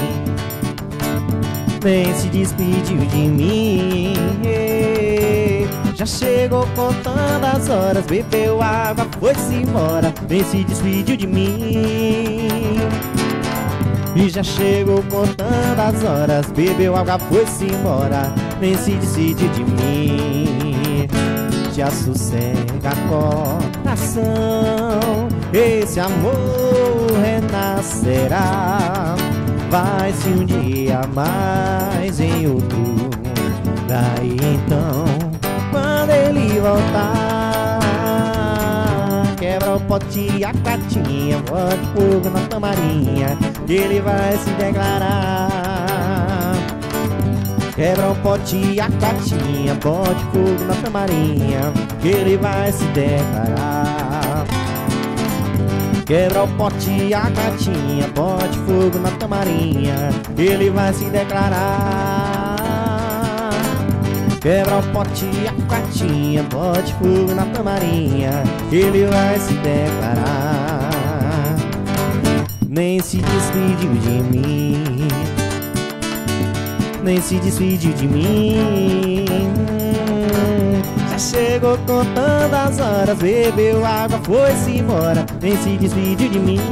nem se despediu de mim. Já chegou contando as horas, bebeu água, foi-se embora, nem se despediu de mim. E já chegou contando as horas, bebeu água, foi-se embora, nem se despediu de mim. Já sossega coração, esse amor renascerá. Vai-se um dia mais em outro, daí então, quando ele voltar, quebra o pote e a catinha, bote fogo na tamarinha, que ele vai se declarar. Quebra o pote e a catinha, bote fogo na tamarinha, que ele vai se declarar. Quebra o pote e a gatinha, bote fogo na tamarinha, ele vai se declarar. Quebra o pote e a gatinha, bote fogo na tamarinha, ele vai se declarar. Nem se despediu de mim, nem se despediu de mim. Já chegou contando as horas, bebeu água, foi-se embora, nem se despediu de mim.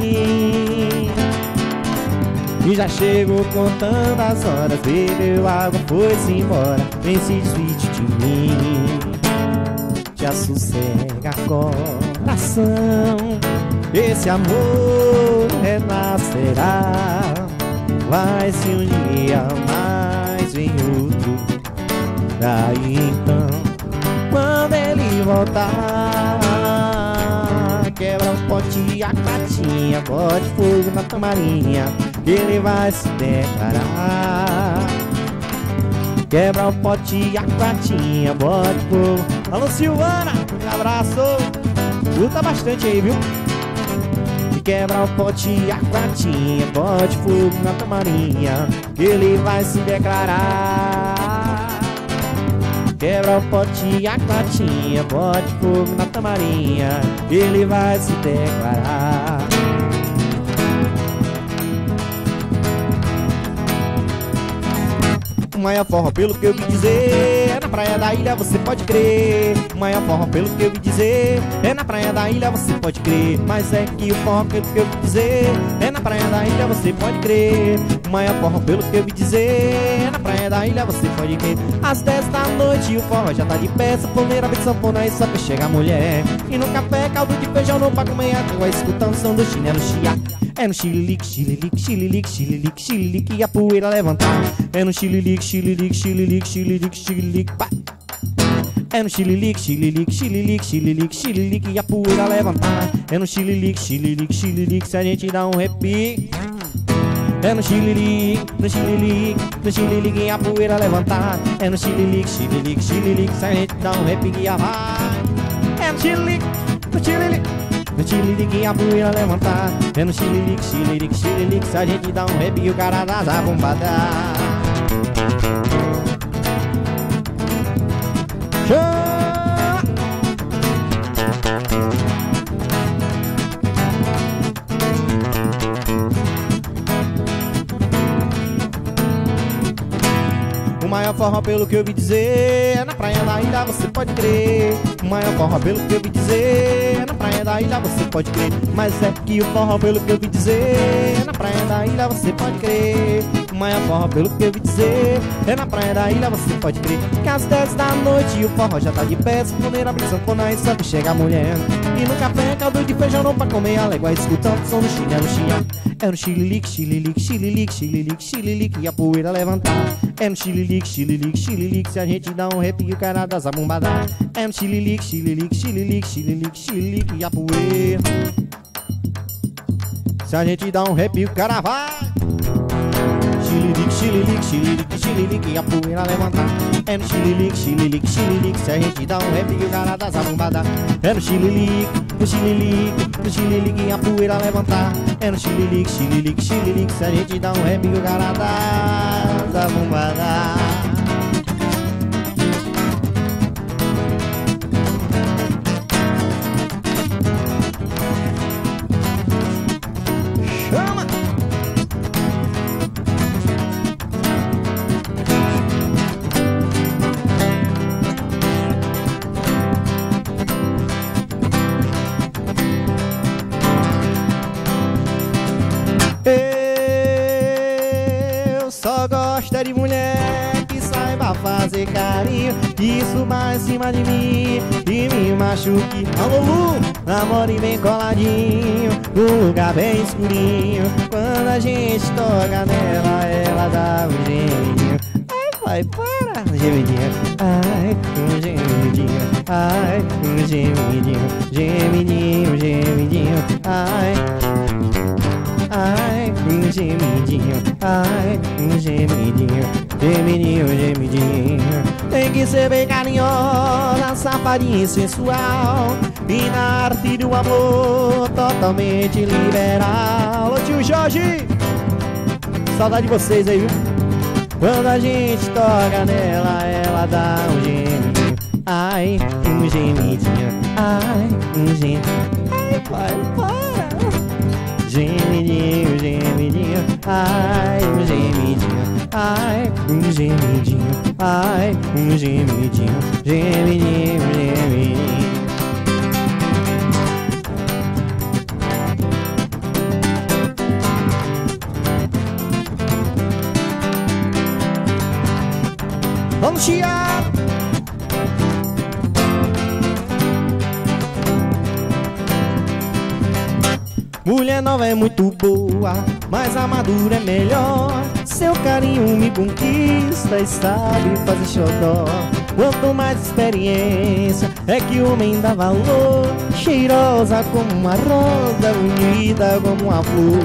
E já chegou contando as horas, bebeu água, foi-se embora, nem se despediu de mim. Já sossega coração, esse amor renascerá. Vai-se um dia mais, vem outro, daí então, quando ele voltar, quebra o pote e a gatinha, bote fogo na tamarinha, ele vai se declarar. Quebra o pote e a gatinha, bote fogo. Alô, Silvana, um abraço. Luta bastante aí, viu? Quebra o pote e a gatinha, bote fogo na tamarinha, ele vai se declarar. quebra o pote e a latinha, bote fogo na tamarinha, ele vai se declarar. O maior forró, pelo que eu vi dizer, é na praia da ilha, você pode crer. O maior forró, pelo que eu vi dizer, é na praia da ilha, você pode crer. Mas é que o forró, pelo que eu vi dizer, é na praia da ilha, você pode crer. O maior forró, pelo que eu vi dizer, é na praia da ilha, você pode crer. Às 10 da noite o forró já tá de pé, sanfoneira, vem sanfona e só que chega a mulher. E no café, caldo de feijão no pra comer, água, escutando som do chinelo chiar. É no xililique, xililique, xililique, xililique, xililique e a poeira levantar. É no xililique, xililique, xililique, xililique, xililique, pá. É no xililique, xililique, xililique, xililique, xililique e a poeira levantar. É no xililique, xililique, xililique, se a gente dá um repique. É no xililique, no xililique, no xililique e a poeira levantar. É no xililique, xililique, xililique, se a gente dá um repique e a vai. É no xililique, no xililique, no xililique e a poeira levantar. É no xililique, xililique, xililique, se a gente dá um repique e o cara dá a bombada. O maior forró, pelo que eu vi dizer, é na praia da ilha, você pode crer. O maior forró, pelo que eu vi dizer, é na praia da ilha, você pode crer. Mas é que o forró, pelo que eu vi dizer, é na praia da ilha, você pode crer. O maior forró, pelo que eu vi dizer, é na praia da ilha, você pode crer. Que às 10 da noite o forró já tá de pé, sanfoneira, abre sanfona e só que chega a mulher. E no café, caldo de feijão não pra comer a légua, escutando o som do chinelo chiar. É no xililique, xililique, xililique, xililique, xililique e a poeira levantar. É no xililique, xililique, xililique, se a gente dá um repique o cara dá essa bombada. É no xililique, xililique, xililique, xililique, xililique e a poeira. Se a gente dá um repique o cara vai. Xililique, xililique, xililique, xililique e a poeira levantar. É no xililique, xililique, xililique, se a gente dá um repique o cara dá essa bombada. É no xililique, no xililique, no xililique e a poeira levantar. É no xililique, xililique, xililique, se a gente dá um repique o cara dá essa bombada. Eu só gosto de mulher que saiba fazer carinho, que suba em cima de mim e me machuque. Alô, Lu, namore bem coladinho, num lugar bem escurinho. Quando a gente toca nela, ela dá um gemidinho. Ai, vai, para, gemidinho. Ai, um gemidinho. Ai, um gemidinho. Gemidinho, gemidinho. Ai, ai, um gemidinho, ai, um gemidinho, gemidinho, gemidinho. Tem que ser bem carinhosa, safadinha e sensual, e na arte do amor totalmente liberal. Ô tio Jorge, saudade de vocês aí, viu? Quando a gente toca nela, ela dá um gemidinho. Ai, um gemidinho. Ai, um gemidinho. Ai, vai, para. Gemidinho, gemidinho, ai, um gemidinho, ai, um gemidinho, ai, um gemidinho, gemidinho, gemidinho. Vamos chiar! Mulher nova é muito boa, mas a madura é melhor. Seu carinho me conquista e sabe fazer xodó. Quanto mais experiência é que o homem dá valor. Cheirosa como uma rosa, bonita como uma flor.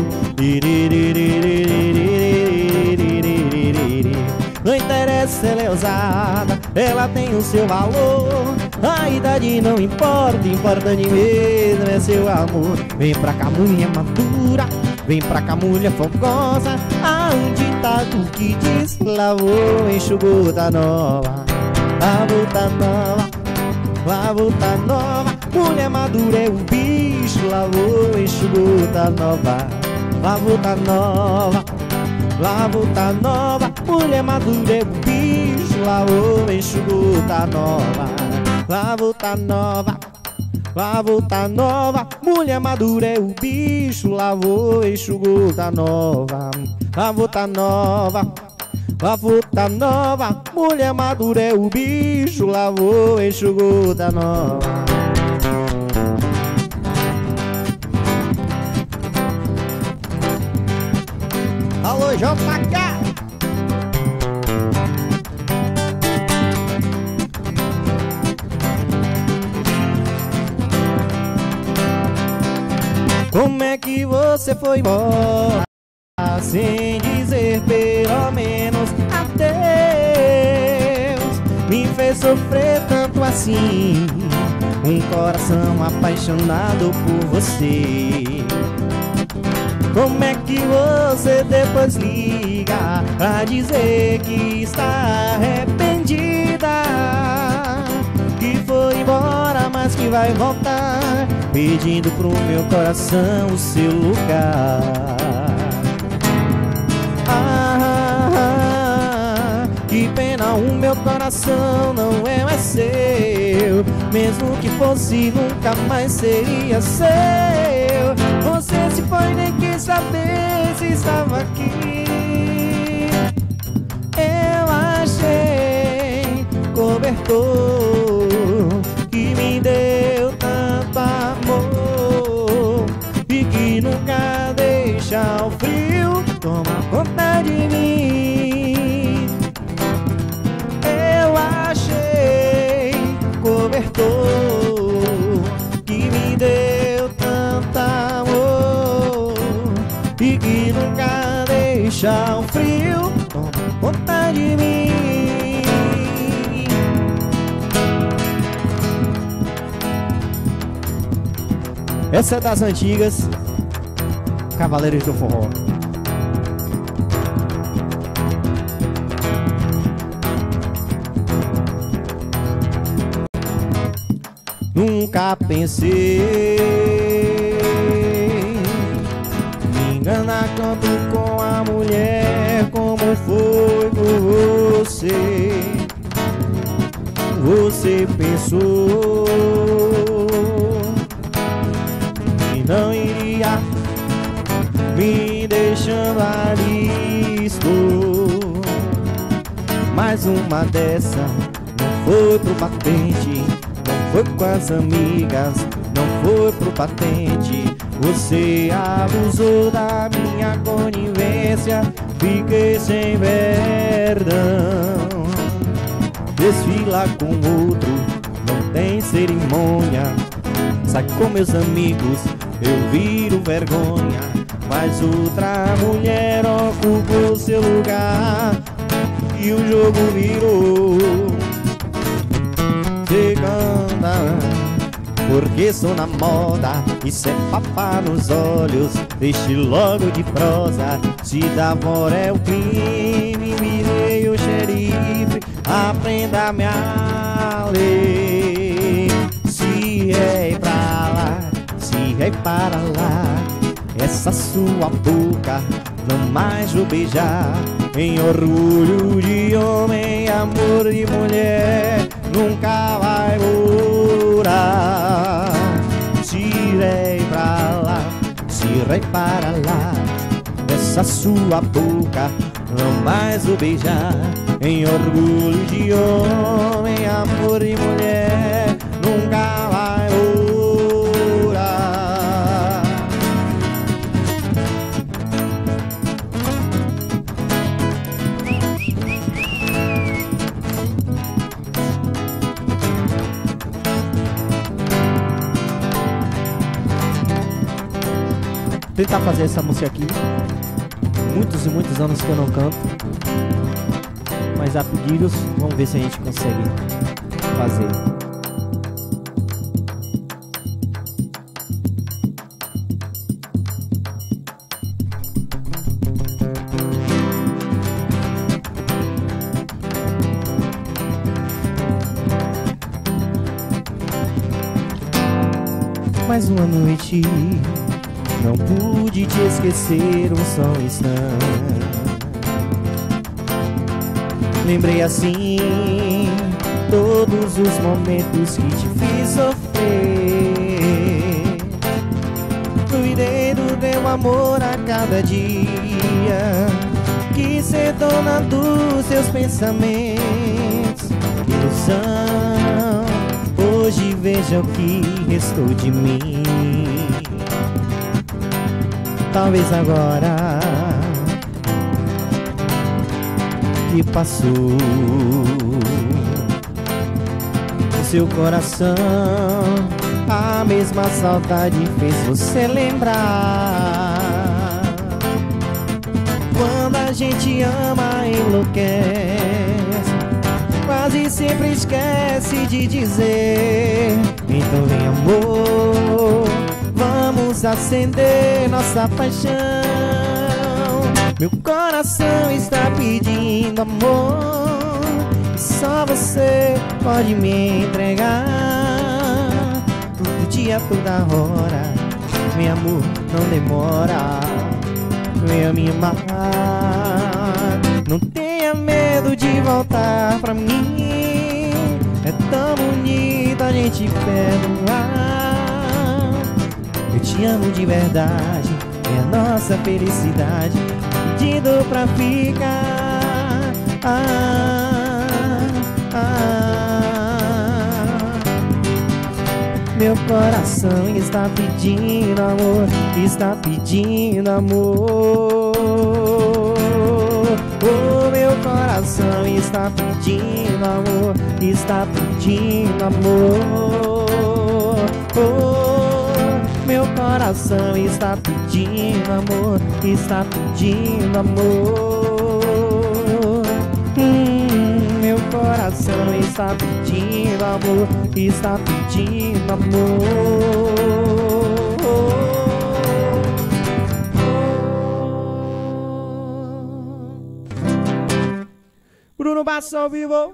Não interessa se ela é ousada, ela tem o seu valor. A idade não importa, importa de mesmo é seu amor. Vem pra cá, mulher madura, vem pra cá, mulher fogosa. Há um ditado que diz: lavou, enxugou, tá nova. Lavuta nova, lavuta nova, mulher madura é o bicho, lavou, enxugou, tá nova. Lavuta nova, lavuta nova, mulher madura é o bicho, lavou, enxugou, tá nova. Lavuta nova, lavuta nova, mulher madura é o bicho, lavou, enxugou, tá nova. Lavuta nova, lavuta nova, mulher madura é o bicho, lavou, enxugou, tá nova. Alô, JK! Como é que você foi embora sem dizer pelo menos adeus? Me fez sofrer tanto assim, um coração apaixonado por você. Como é que você depois liga pra dizer que está arrependida, que foi embora, mas que vai voltar, pedindo pro meu coração o seu lugar. Que pena, o meu coração não é mais seu, mesmo que fosse nunca mais seria seu. Você se foi, nem quis saber se estava aqui. Eu achei cobertor que me deu tanto amor e que nunca deixa o frio tomar conta de mim. Eu achei cobertor que me deu tanto amor e que nunca deixa o frio tomar conta de mim. Essa é das antigas, Cavaleiros do Forró. Nunca pensei me enganar tanto com a mulher como foi com você. Você pensou que não iria me deixando ali, estou. Mais uma dessa, não foi pro patente, não foi com as amigas, não foi pro patente. Você abusou da minha conivência, fiquei sem perdão. Desfila com outro, não tem cerimônia, sai com meus amigos, eu viro vergonha. Mas outra mulher ocupou seu lugar e o jogo virou. Você canta porque sou na moda, isso é papá nos olhos, deixe logo de prosa. Se Davor é o crime, virei o xerife, aprenda a me ler. Se é pra lá, se é para lá, essa sua boca não mais vou beijar. Em orgulho de homem, amor de mulher, nunca vai morar. Se irei pra lá, se irei para lá, essa sua boca não mais vou beijar. Em orgulho de homem, amor de mulher, nunca vai morar. Tentar fazer essa música aqui. Muitos e muitos anos que eu não canto, mas há pedidos, vamos ver se a gente consegue fazer. mais uma noite. Não pude te esquecer um só instante. Lembrei assim todos os momentos que te fiz sofrer. Cuidei do teu amor a cada dia. Quis ser dona dos seus pensamentos. Ilusão, hoje veja o que restou de mim. Talvez agora que passou, o seu coração a mesma saudade fez você lembrar. Quando a gente ama, enlouquece, quase sempre esquece de dizer. Então vem, amor, vamos acender nossa paixão. Meu coração está pedindo amor, e só você pode me entregar. Todo dia, toda hora, meu amor, não demora. Venha me amar. Não tenha medo de voltar pra mim. É tão bonito a gente perdoar. Eu te amo de verdade, é a nossa felicidade pedindo pra ficar. Meu coração está pedindo amor, está pedindo amor. Oh, meu coração está pedindo amor, está pedindo amor. Oh, meu coração está pedindo amor, está pedindo amor. Meu coração está pedindo amor, está pedindo amor. Bruno Bastos ao vivo.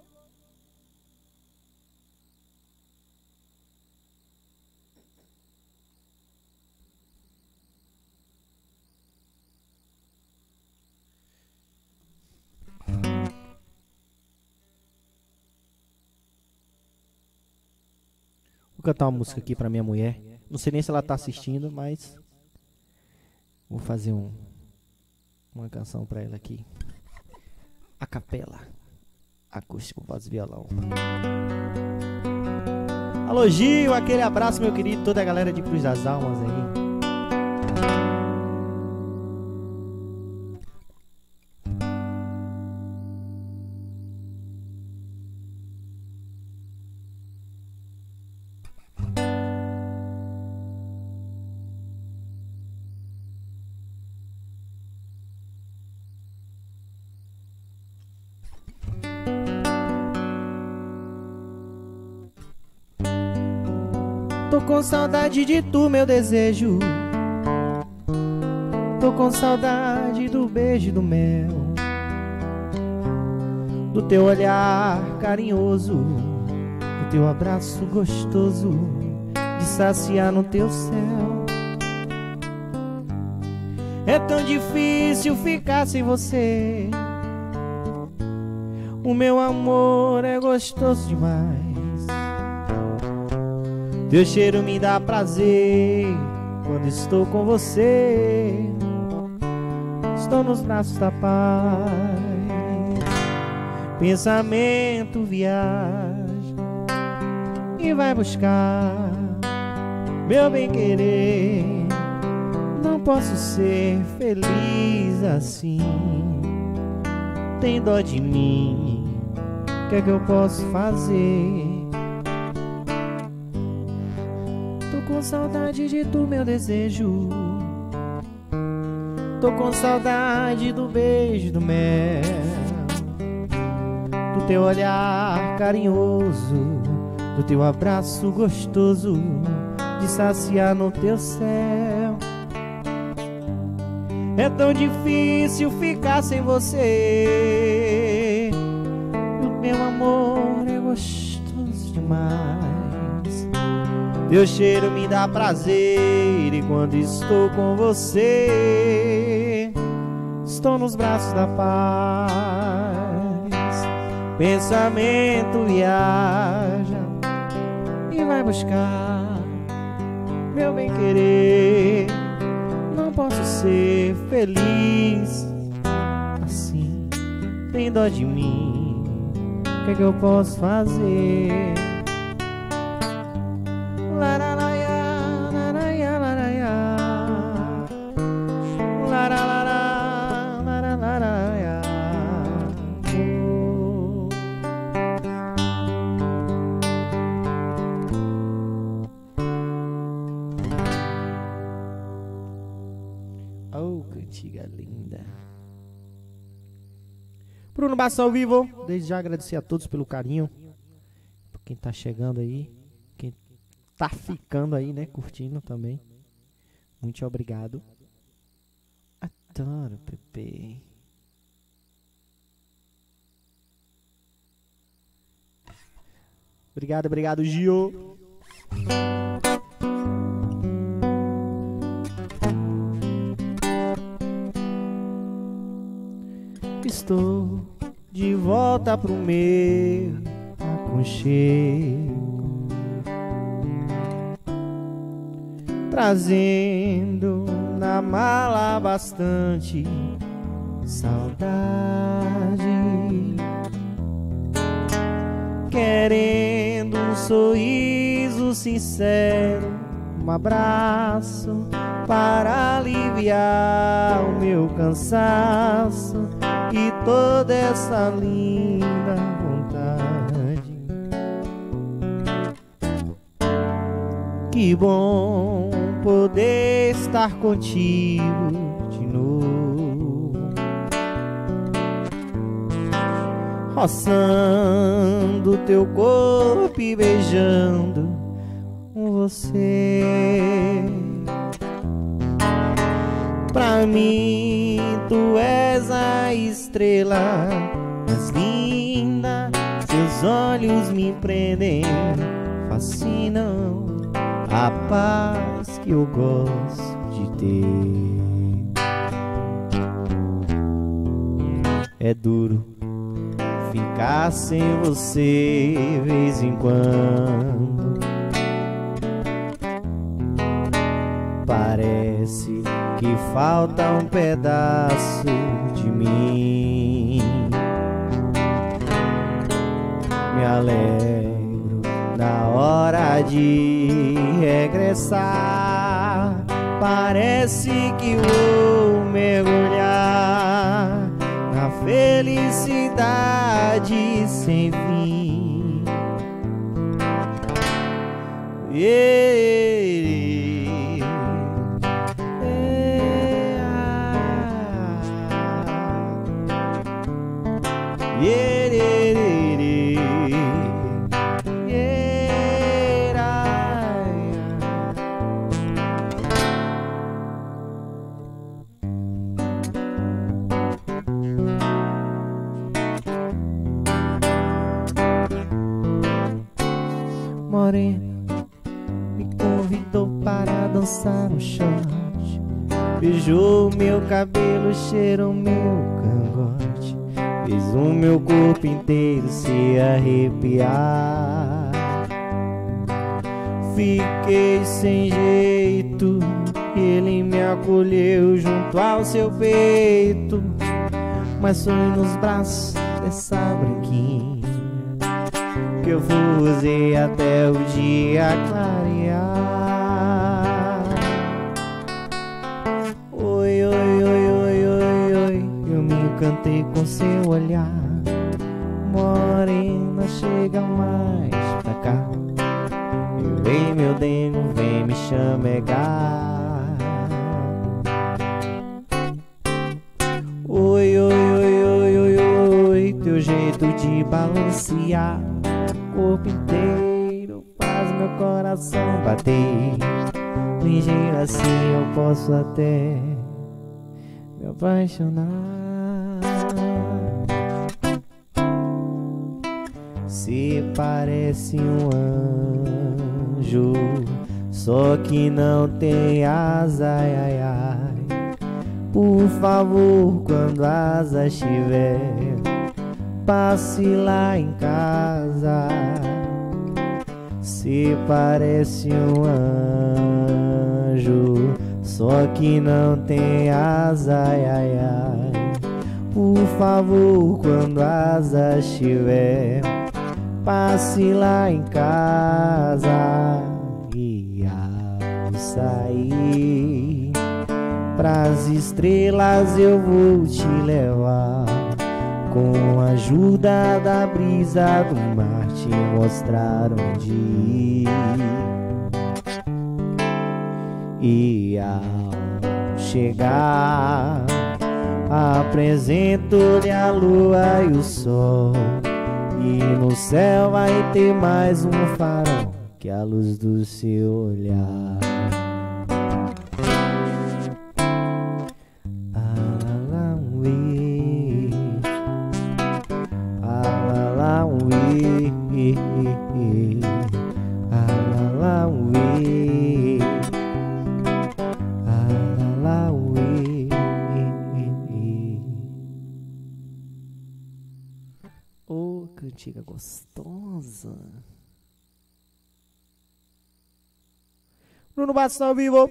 Vou cantar uma música aqui pra minha mulher. Não sei nem se ela tá assistindo, mas vou fazer uma canção pra ela aqui. A capela, acústico, voz e violão. Alô Gil, aquele abraço meu querido, toda a galera de Cruz das Almas aí. Tô com saudade de tu, meu desejo. Tô com saudade do beijo e do mel, do teu olhar carinhoso, do teu abraço gostoso, de saciar no teu céu. É tão difícil ficar sem você. O meu amor é gostoso demais. Teu cheiro me dá prazer quando estou com você. Estou nos braços da paz. Pensamento viaja e vai buscar meu bem-querer. Não posso ser feliz assim. Tem dó de mim, o que é que eu posso fazer? Com saudade de tu, meu desejo. Tô com saudade do beijo, do mel, do teu olhar carinhoso, do teu abraço gostoso, de saciar no teu céu. É tão difícil ficar sem você. O meu amor é gostoso demais. Teu cheiro me dá prazer e quando estou com você, estou nos braços da paz. Pensamento viaja e vai buscar meu bem-querer. Não posso ser feliz assim, tem dó de mim, o que é que eu posso fazer? Oh, cantiga linda. Bruno Bastos ao vivo. Desde já agradecer a todos pelo carinho. Por quem tá chegando aí, quem tá ficando aí, né, curtindo também. Muito obrigado. Adoro, Pepe. Obrigado, obrigado, Gio. Estou de volta pro meu aconchego, trazendo na mala bastante saudade, querendo um sorriso sincero, um abraço para aliviar o meu cansaço e toda essa linda vontade. Que bom poder estar contigo de novo, roçando teu corpo e beijando você. Pra mim tu és a estrela mais linda, seus olhos me prendem, fascinam, a paz que eu gosto de ter. É duro ficar sem você vez em quando, parece que falta um pedaço de mim. Me alegro na hora de regressar, parece que vou mergulhar na felicidade sem fim. Morena me convidou para dançar no short, beijou meu cabelo, cheirou meu cangote, fez o meu corpo inteiro se arrepiar. Fiquei sem jeito, ele me acolheu junto ao seu peito, mas foi nos braços dessa branquinha que eu fuzei até o dia clarear. Oi, oi, oi, oi, oi, oi, eu me encantei com seu olhar. Morena, chega mais pra cá, vem meu dengo, vem me chamegar. Oi, oi, oi, oi, oi, oi, teu jeito de balancear corpo inteiro faz meu coração bater. Ligeiro assim eu posso até me apaixonar. Você parece um anjo só que não tem asa, ai, ai, ai. Por favor, quando a asa estiver, passe lá em casa. Cê parece um anjo, só que não tem asa, ai, ai, ai. Por favor, quando a asa estiver, passe lá em casa. E ao sair pras estrelas eu vou te levar, com a ajuda da brisa do mar, te mostrar onde ir. E ao chegar, apresento-lhe a lua e o sol, e no céu vai ter mais um farol, que é a luz do seu olhar. Oh, cantiga gostosa. Bruno Bastos ao vivo.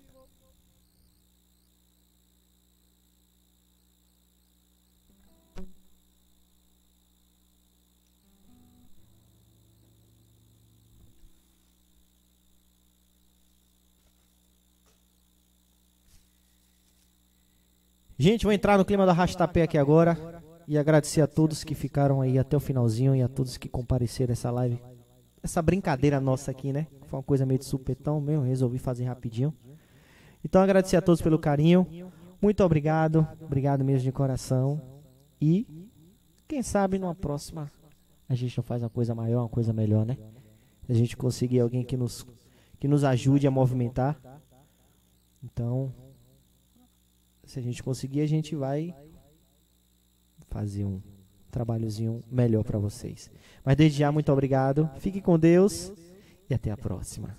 Gente, vou entrar no clima do arrastapé aqui agora e agradecer a todos que ficaram aí até o finalzinho e a todos que compareceram essa live. Essa brincadeira nossa aqui, né? Foi uma coisa meio de supetão mesmo, resolvi fazer rapidinho. Então agradecer a todos pelo carinho. Muito obrigado, obrigado mesmo de coração. E quem sabe numa próxima a gente não faz uma coisa maior, uma coisa melhor, né? A gente conseguir alguém que nos ajude a movimentar. Então, se a gente conseguir, a gente vai fazer um trabalhozinho melhor para vocês. Mas desde já, muito obrigado. Fique com Deus e até a próxima.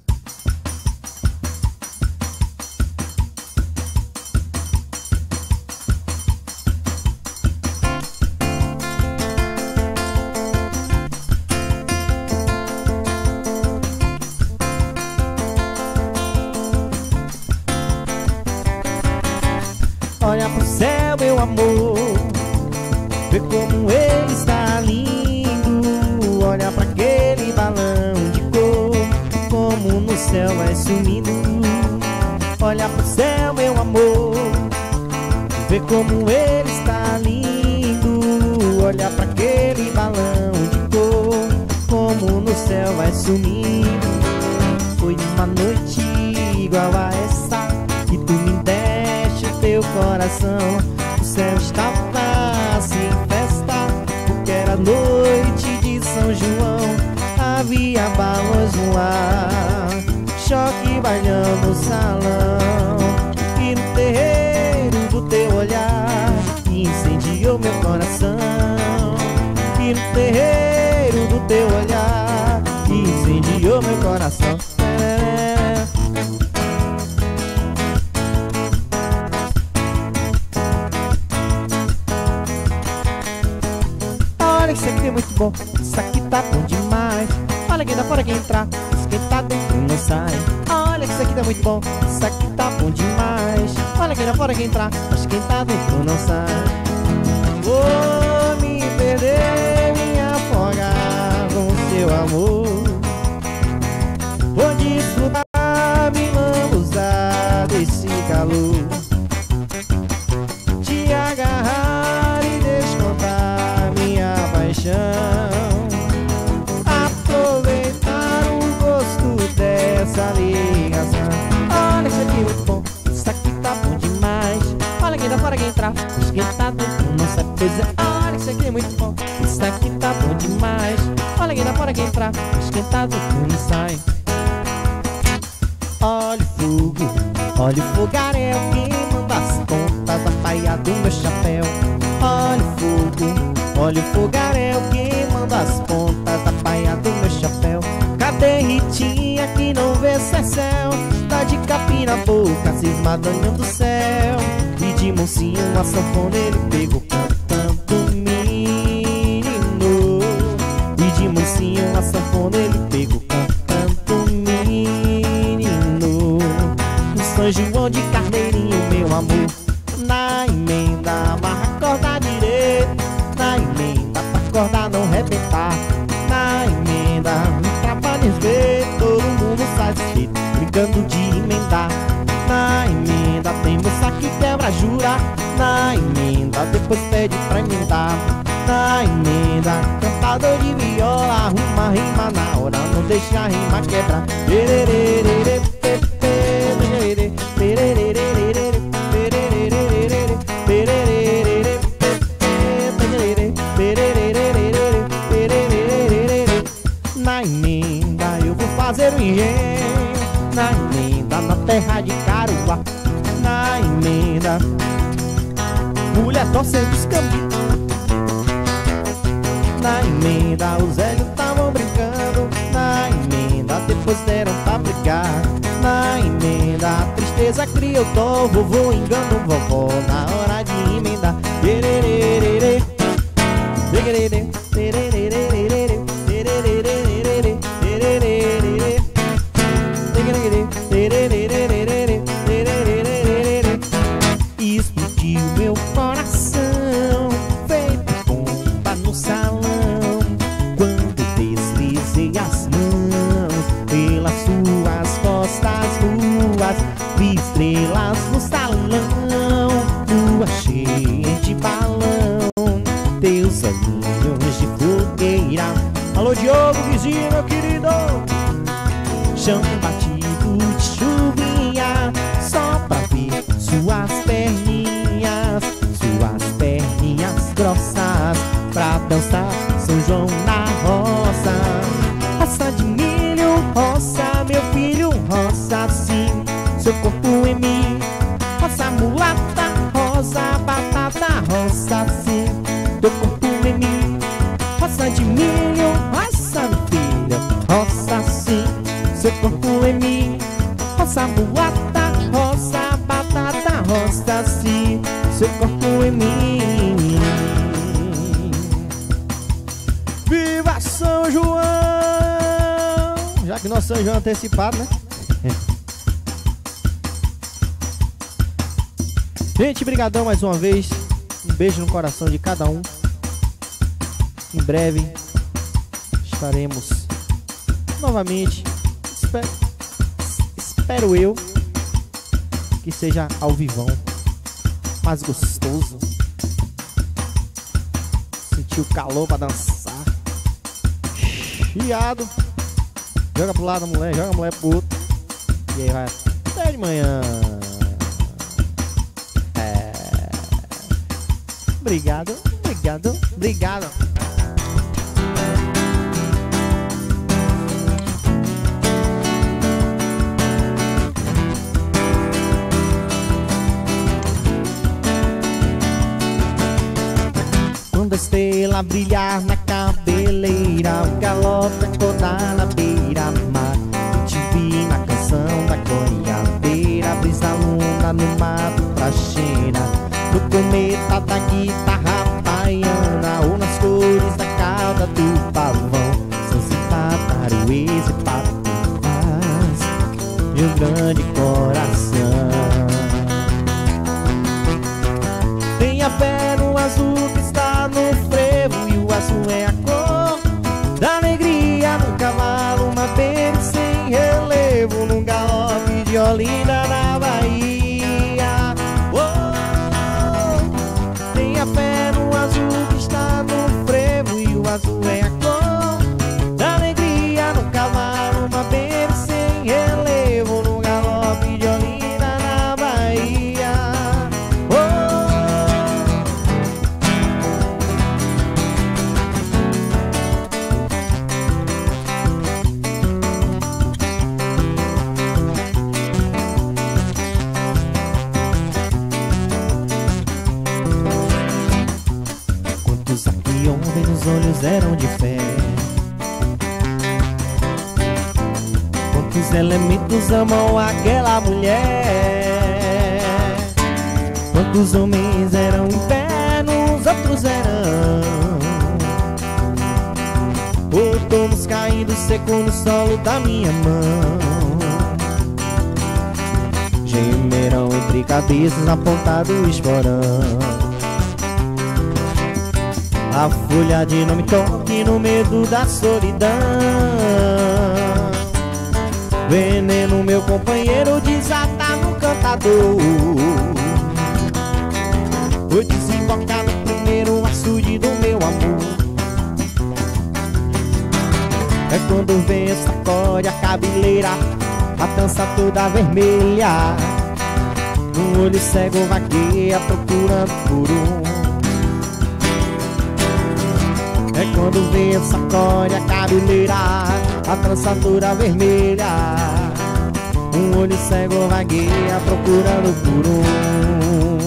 Olha pro céu, meu amor, vê como ele está lindo. Olha pra aquele balão de cor, como no céu vai sumindo. Olha pro céu, meu amor, vê como ele está lindo. Olha pra aquele balão de cor, como no céu vai sumindo. Foi uma noite igual a essa que tu me deste o teu coração. O céu estava assim em festa, porque era noite de São João. Havia balões no ar, choque bailando no salão. E no terreiro do teu olhar incendiou meu coração. E no terreiro do teu olhar incendiou meu coração. Olha que isso aqui é muito bom, isso aqui tá bom demais. Olha quem dá fora quem entrar, quem tá dentro não sai. Olha que isso aqui tá muito bom, isso aqui tá bom demais. Olha quem dá fora quem entrar, mas quem tá dentro não sai. Vou me perder, me afogar com seu amor. Vou desfrutar, me lambuzar desse calor. Te agarrar e descontar minha paixão. Aproveitar o gosto dessa ligação. Olha isso aqui muito bom, isso aqui tá bom demais. Olha quem dá fora quem entrar, mas quem tá dentro não sabe coisa. Olha isso aqui é muito bom, isso aqui tá bom demais. Olha quem dá fora quem entrar, mas quem tá dentro não sai. Olha o fogo, olha o fogaréu que manda as pontas da faia do meu chapéu. Olha o fogo, olha o fogaréu que manda as pontas da faia do meu chapéu. Cadê Ritinha que não vê Cecel? cismada olhando o céu. E de mocinho a sanfona ele pegou cantando menino. E de mocinho a sanfona ele pegou cantando menino. No São João de Carneirinho, meu amor, na emenda amarra a corda direita, na emenda pra corda não rebentar, na emenda um trabalho ver, todo mundo sai desfeito, brincando de emendar. Na emenda tem moça que quebra jura, na emenda depois pede pra emendar. Na emenda cantador de viola arruma rima na hora, não deixa a rima quebrar. Na emenda eu vou fazer um engenho, na emenda na terra de Caruá. Na emenda mulher torcendo os caminhos. Na emenda os velhos tavam brincando, na emenda depois deram pra brigar. Na emenda a tristeza criou dó, vovô engana vovó na hora de emendar. Explodiu meu coração, feito bomba no salão, quando deslizei as mãos pelas suas costas nuas. Vi estrelas no salão, lua cheia de balão, teus olhinhos de fogueira. Alô Diogo, vizinho, meu querido. Chão batido de chuvinha, só pra ver suas perninhas grossas, pra dançar São João na roça. Roça de milho, roça, meu filho, roça sim, seu corpo em mim. Roça mulata, roça batata, roça sim, teu corpo em mim. Roça de milho, roça, meu filho, roça sim, seu corpo em mim. Roça mulata, roça batata, roça sim, seu corpo em mim. Viva São João! Já que nosso São João é antecipado, né? Gente, brigadão mais uma vez. Um beijo no coração de cada um. Em breve estaremos novamente. Espero eu que seja ao vivão, mais gostoso. Sentir o calor pra dançar. Chiado. Joga pro lado da mulher, joga a mulher pro outro. E aí vai até de manhã. Obrigado, obrigado, obrigado. Quando a estrela brilhar na cabeleira, o galope acordar na beira-mar. Eu te vi na canção da goiabeira, brisa luna no mato pra cheira, no cometa da guitarra baiana, ou nas cores da cauda do pavão. São pataruês e patufás, meu grande coração. Tenha fé no azul que está no frevo, e o azul é a cor da alegria. No cavalo uma pena sem relevo, num galope de Olinda na Bahia. Tenha fé no azul que está no frevo, e o azul é a cor da alegria. No cavalo uma pena sem relevo, num galope de Olinda na Bahia. Quantos aqui ontem os olhos eram de fé, Os elementos amam aquela mulher. Quantos homens eram infernos, outros verão. Outonos caindo seco no solo da minha mão. Gemerão entre cabeças apontado o esporão. A folha de não me toque no medo da solidão. Veneno meu companheiro desata no cantador. Vou desembocar no primeiro açude do meu amor. É quando vem essa corda, a cabeleira, a dança toda vermelha. Um olho cego vagueia procurando por um. É quando vem essa corda, a cabeleira, a trança toda vermelha. Um olho cego vagueia procurando por um.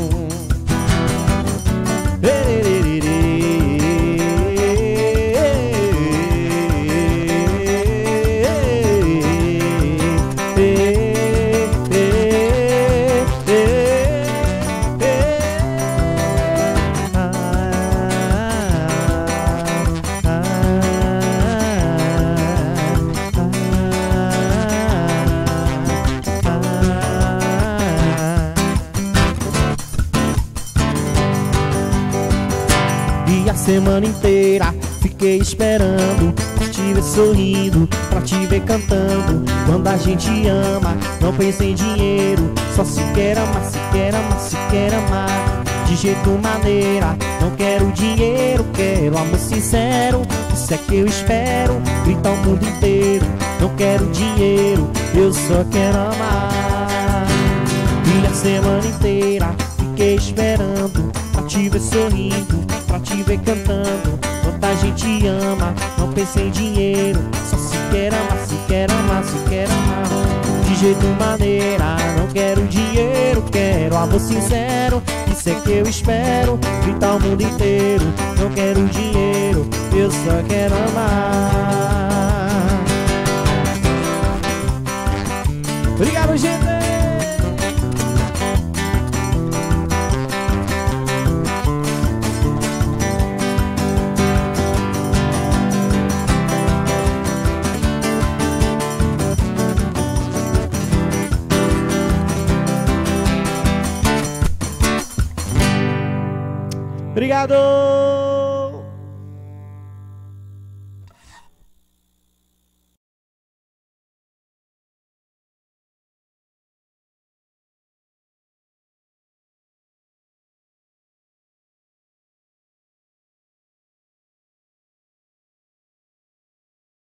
Semana inteira fiquei esperando pra te ver sorrindo, pra te ver cantando. Quando a gente ama, não pensa em dinheiro, só se quer amar, se quer amar, se quer amar. De jeito maneira, não quero dinheiro, quero amor sincero. Isso é que eu espero, grita o mundo inteiro. Não quero dinheiro, eu só quero amar. E a semana inteira fiquei esperando pra te ver sorrindo, pra te ver cantando. Quanta gente ama, não pensa em dinheiro, só se quer amar, se quer amar, se quer amar. De jeito maneira, não quero dinheiro, quero amor sincero. Isso é que eu espero, gritar o mundo inteiro. Não quero dinheiro, eu só quero amar. Obrigado, gente! Obrigado!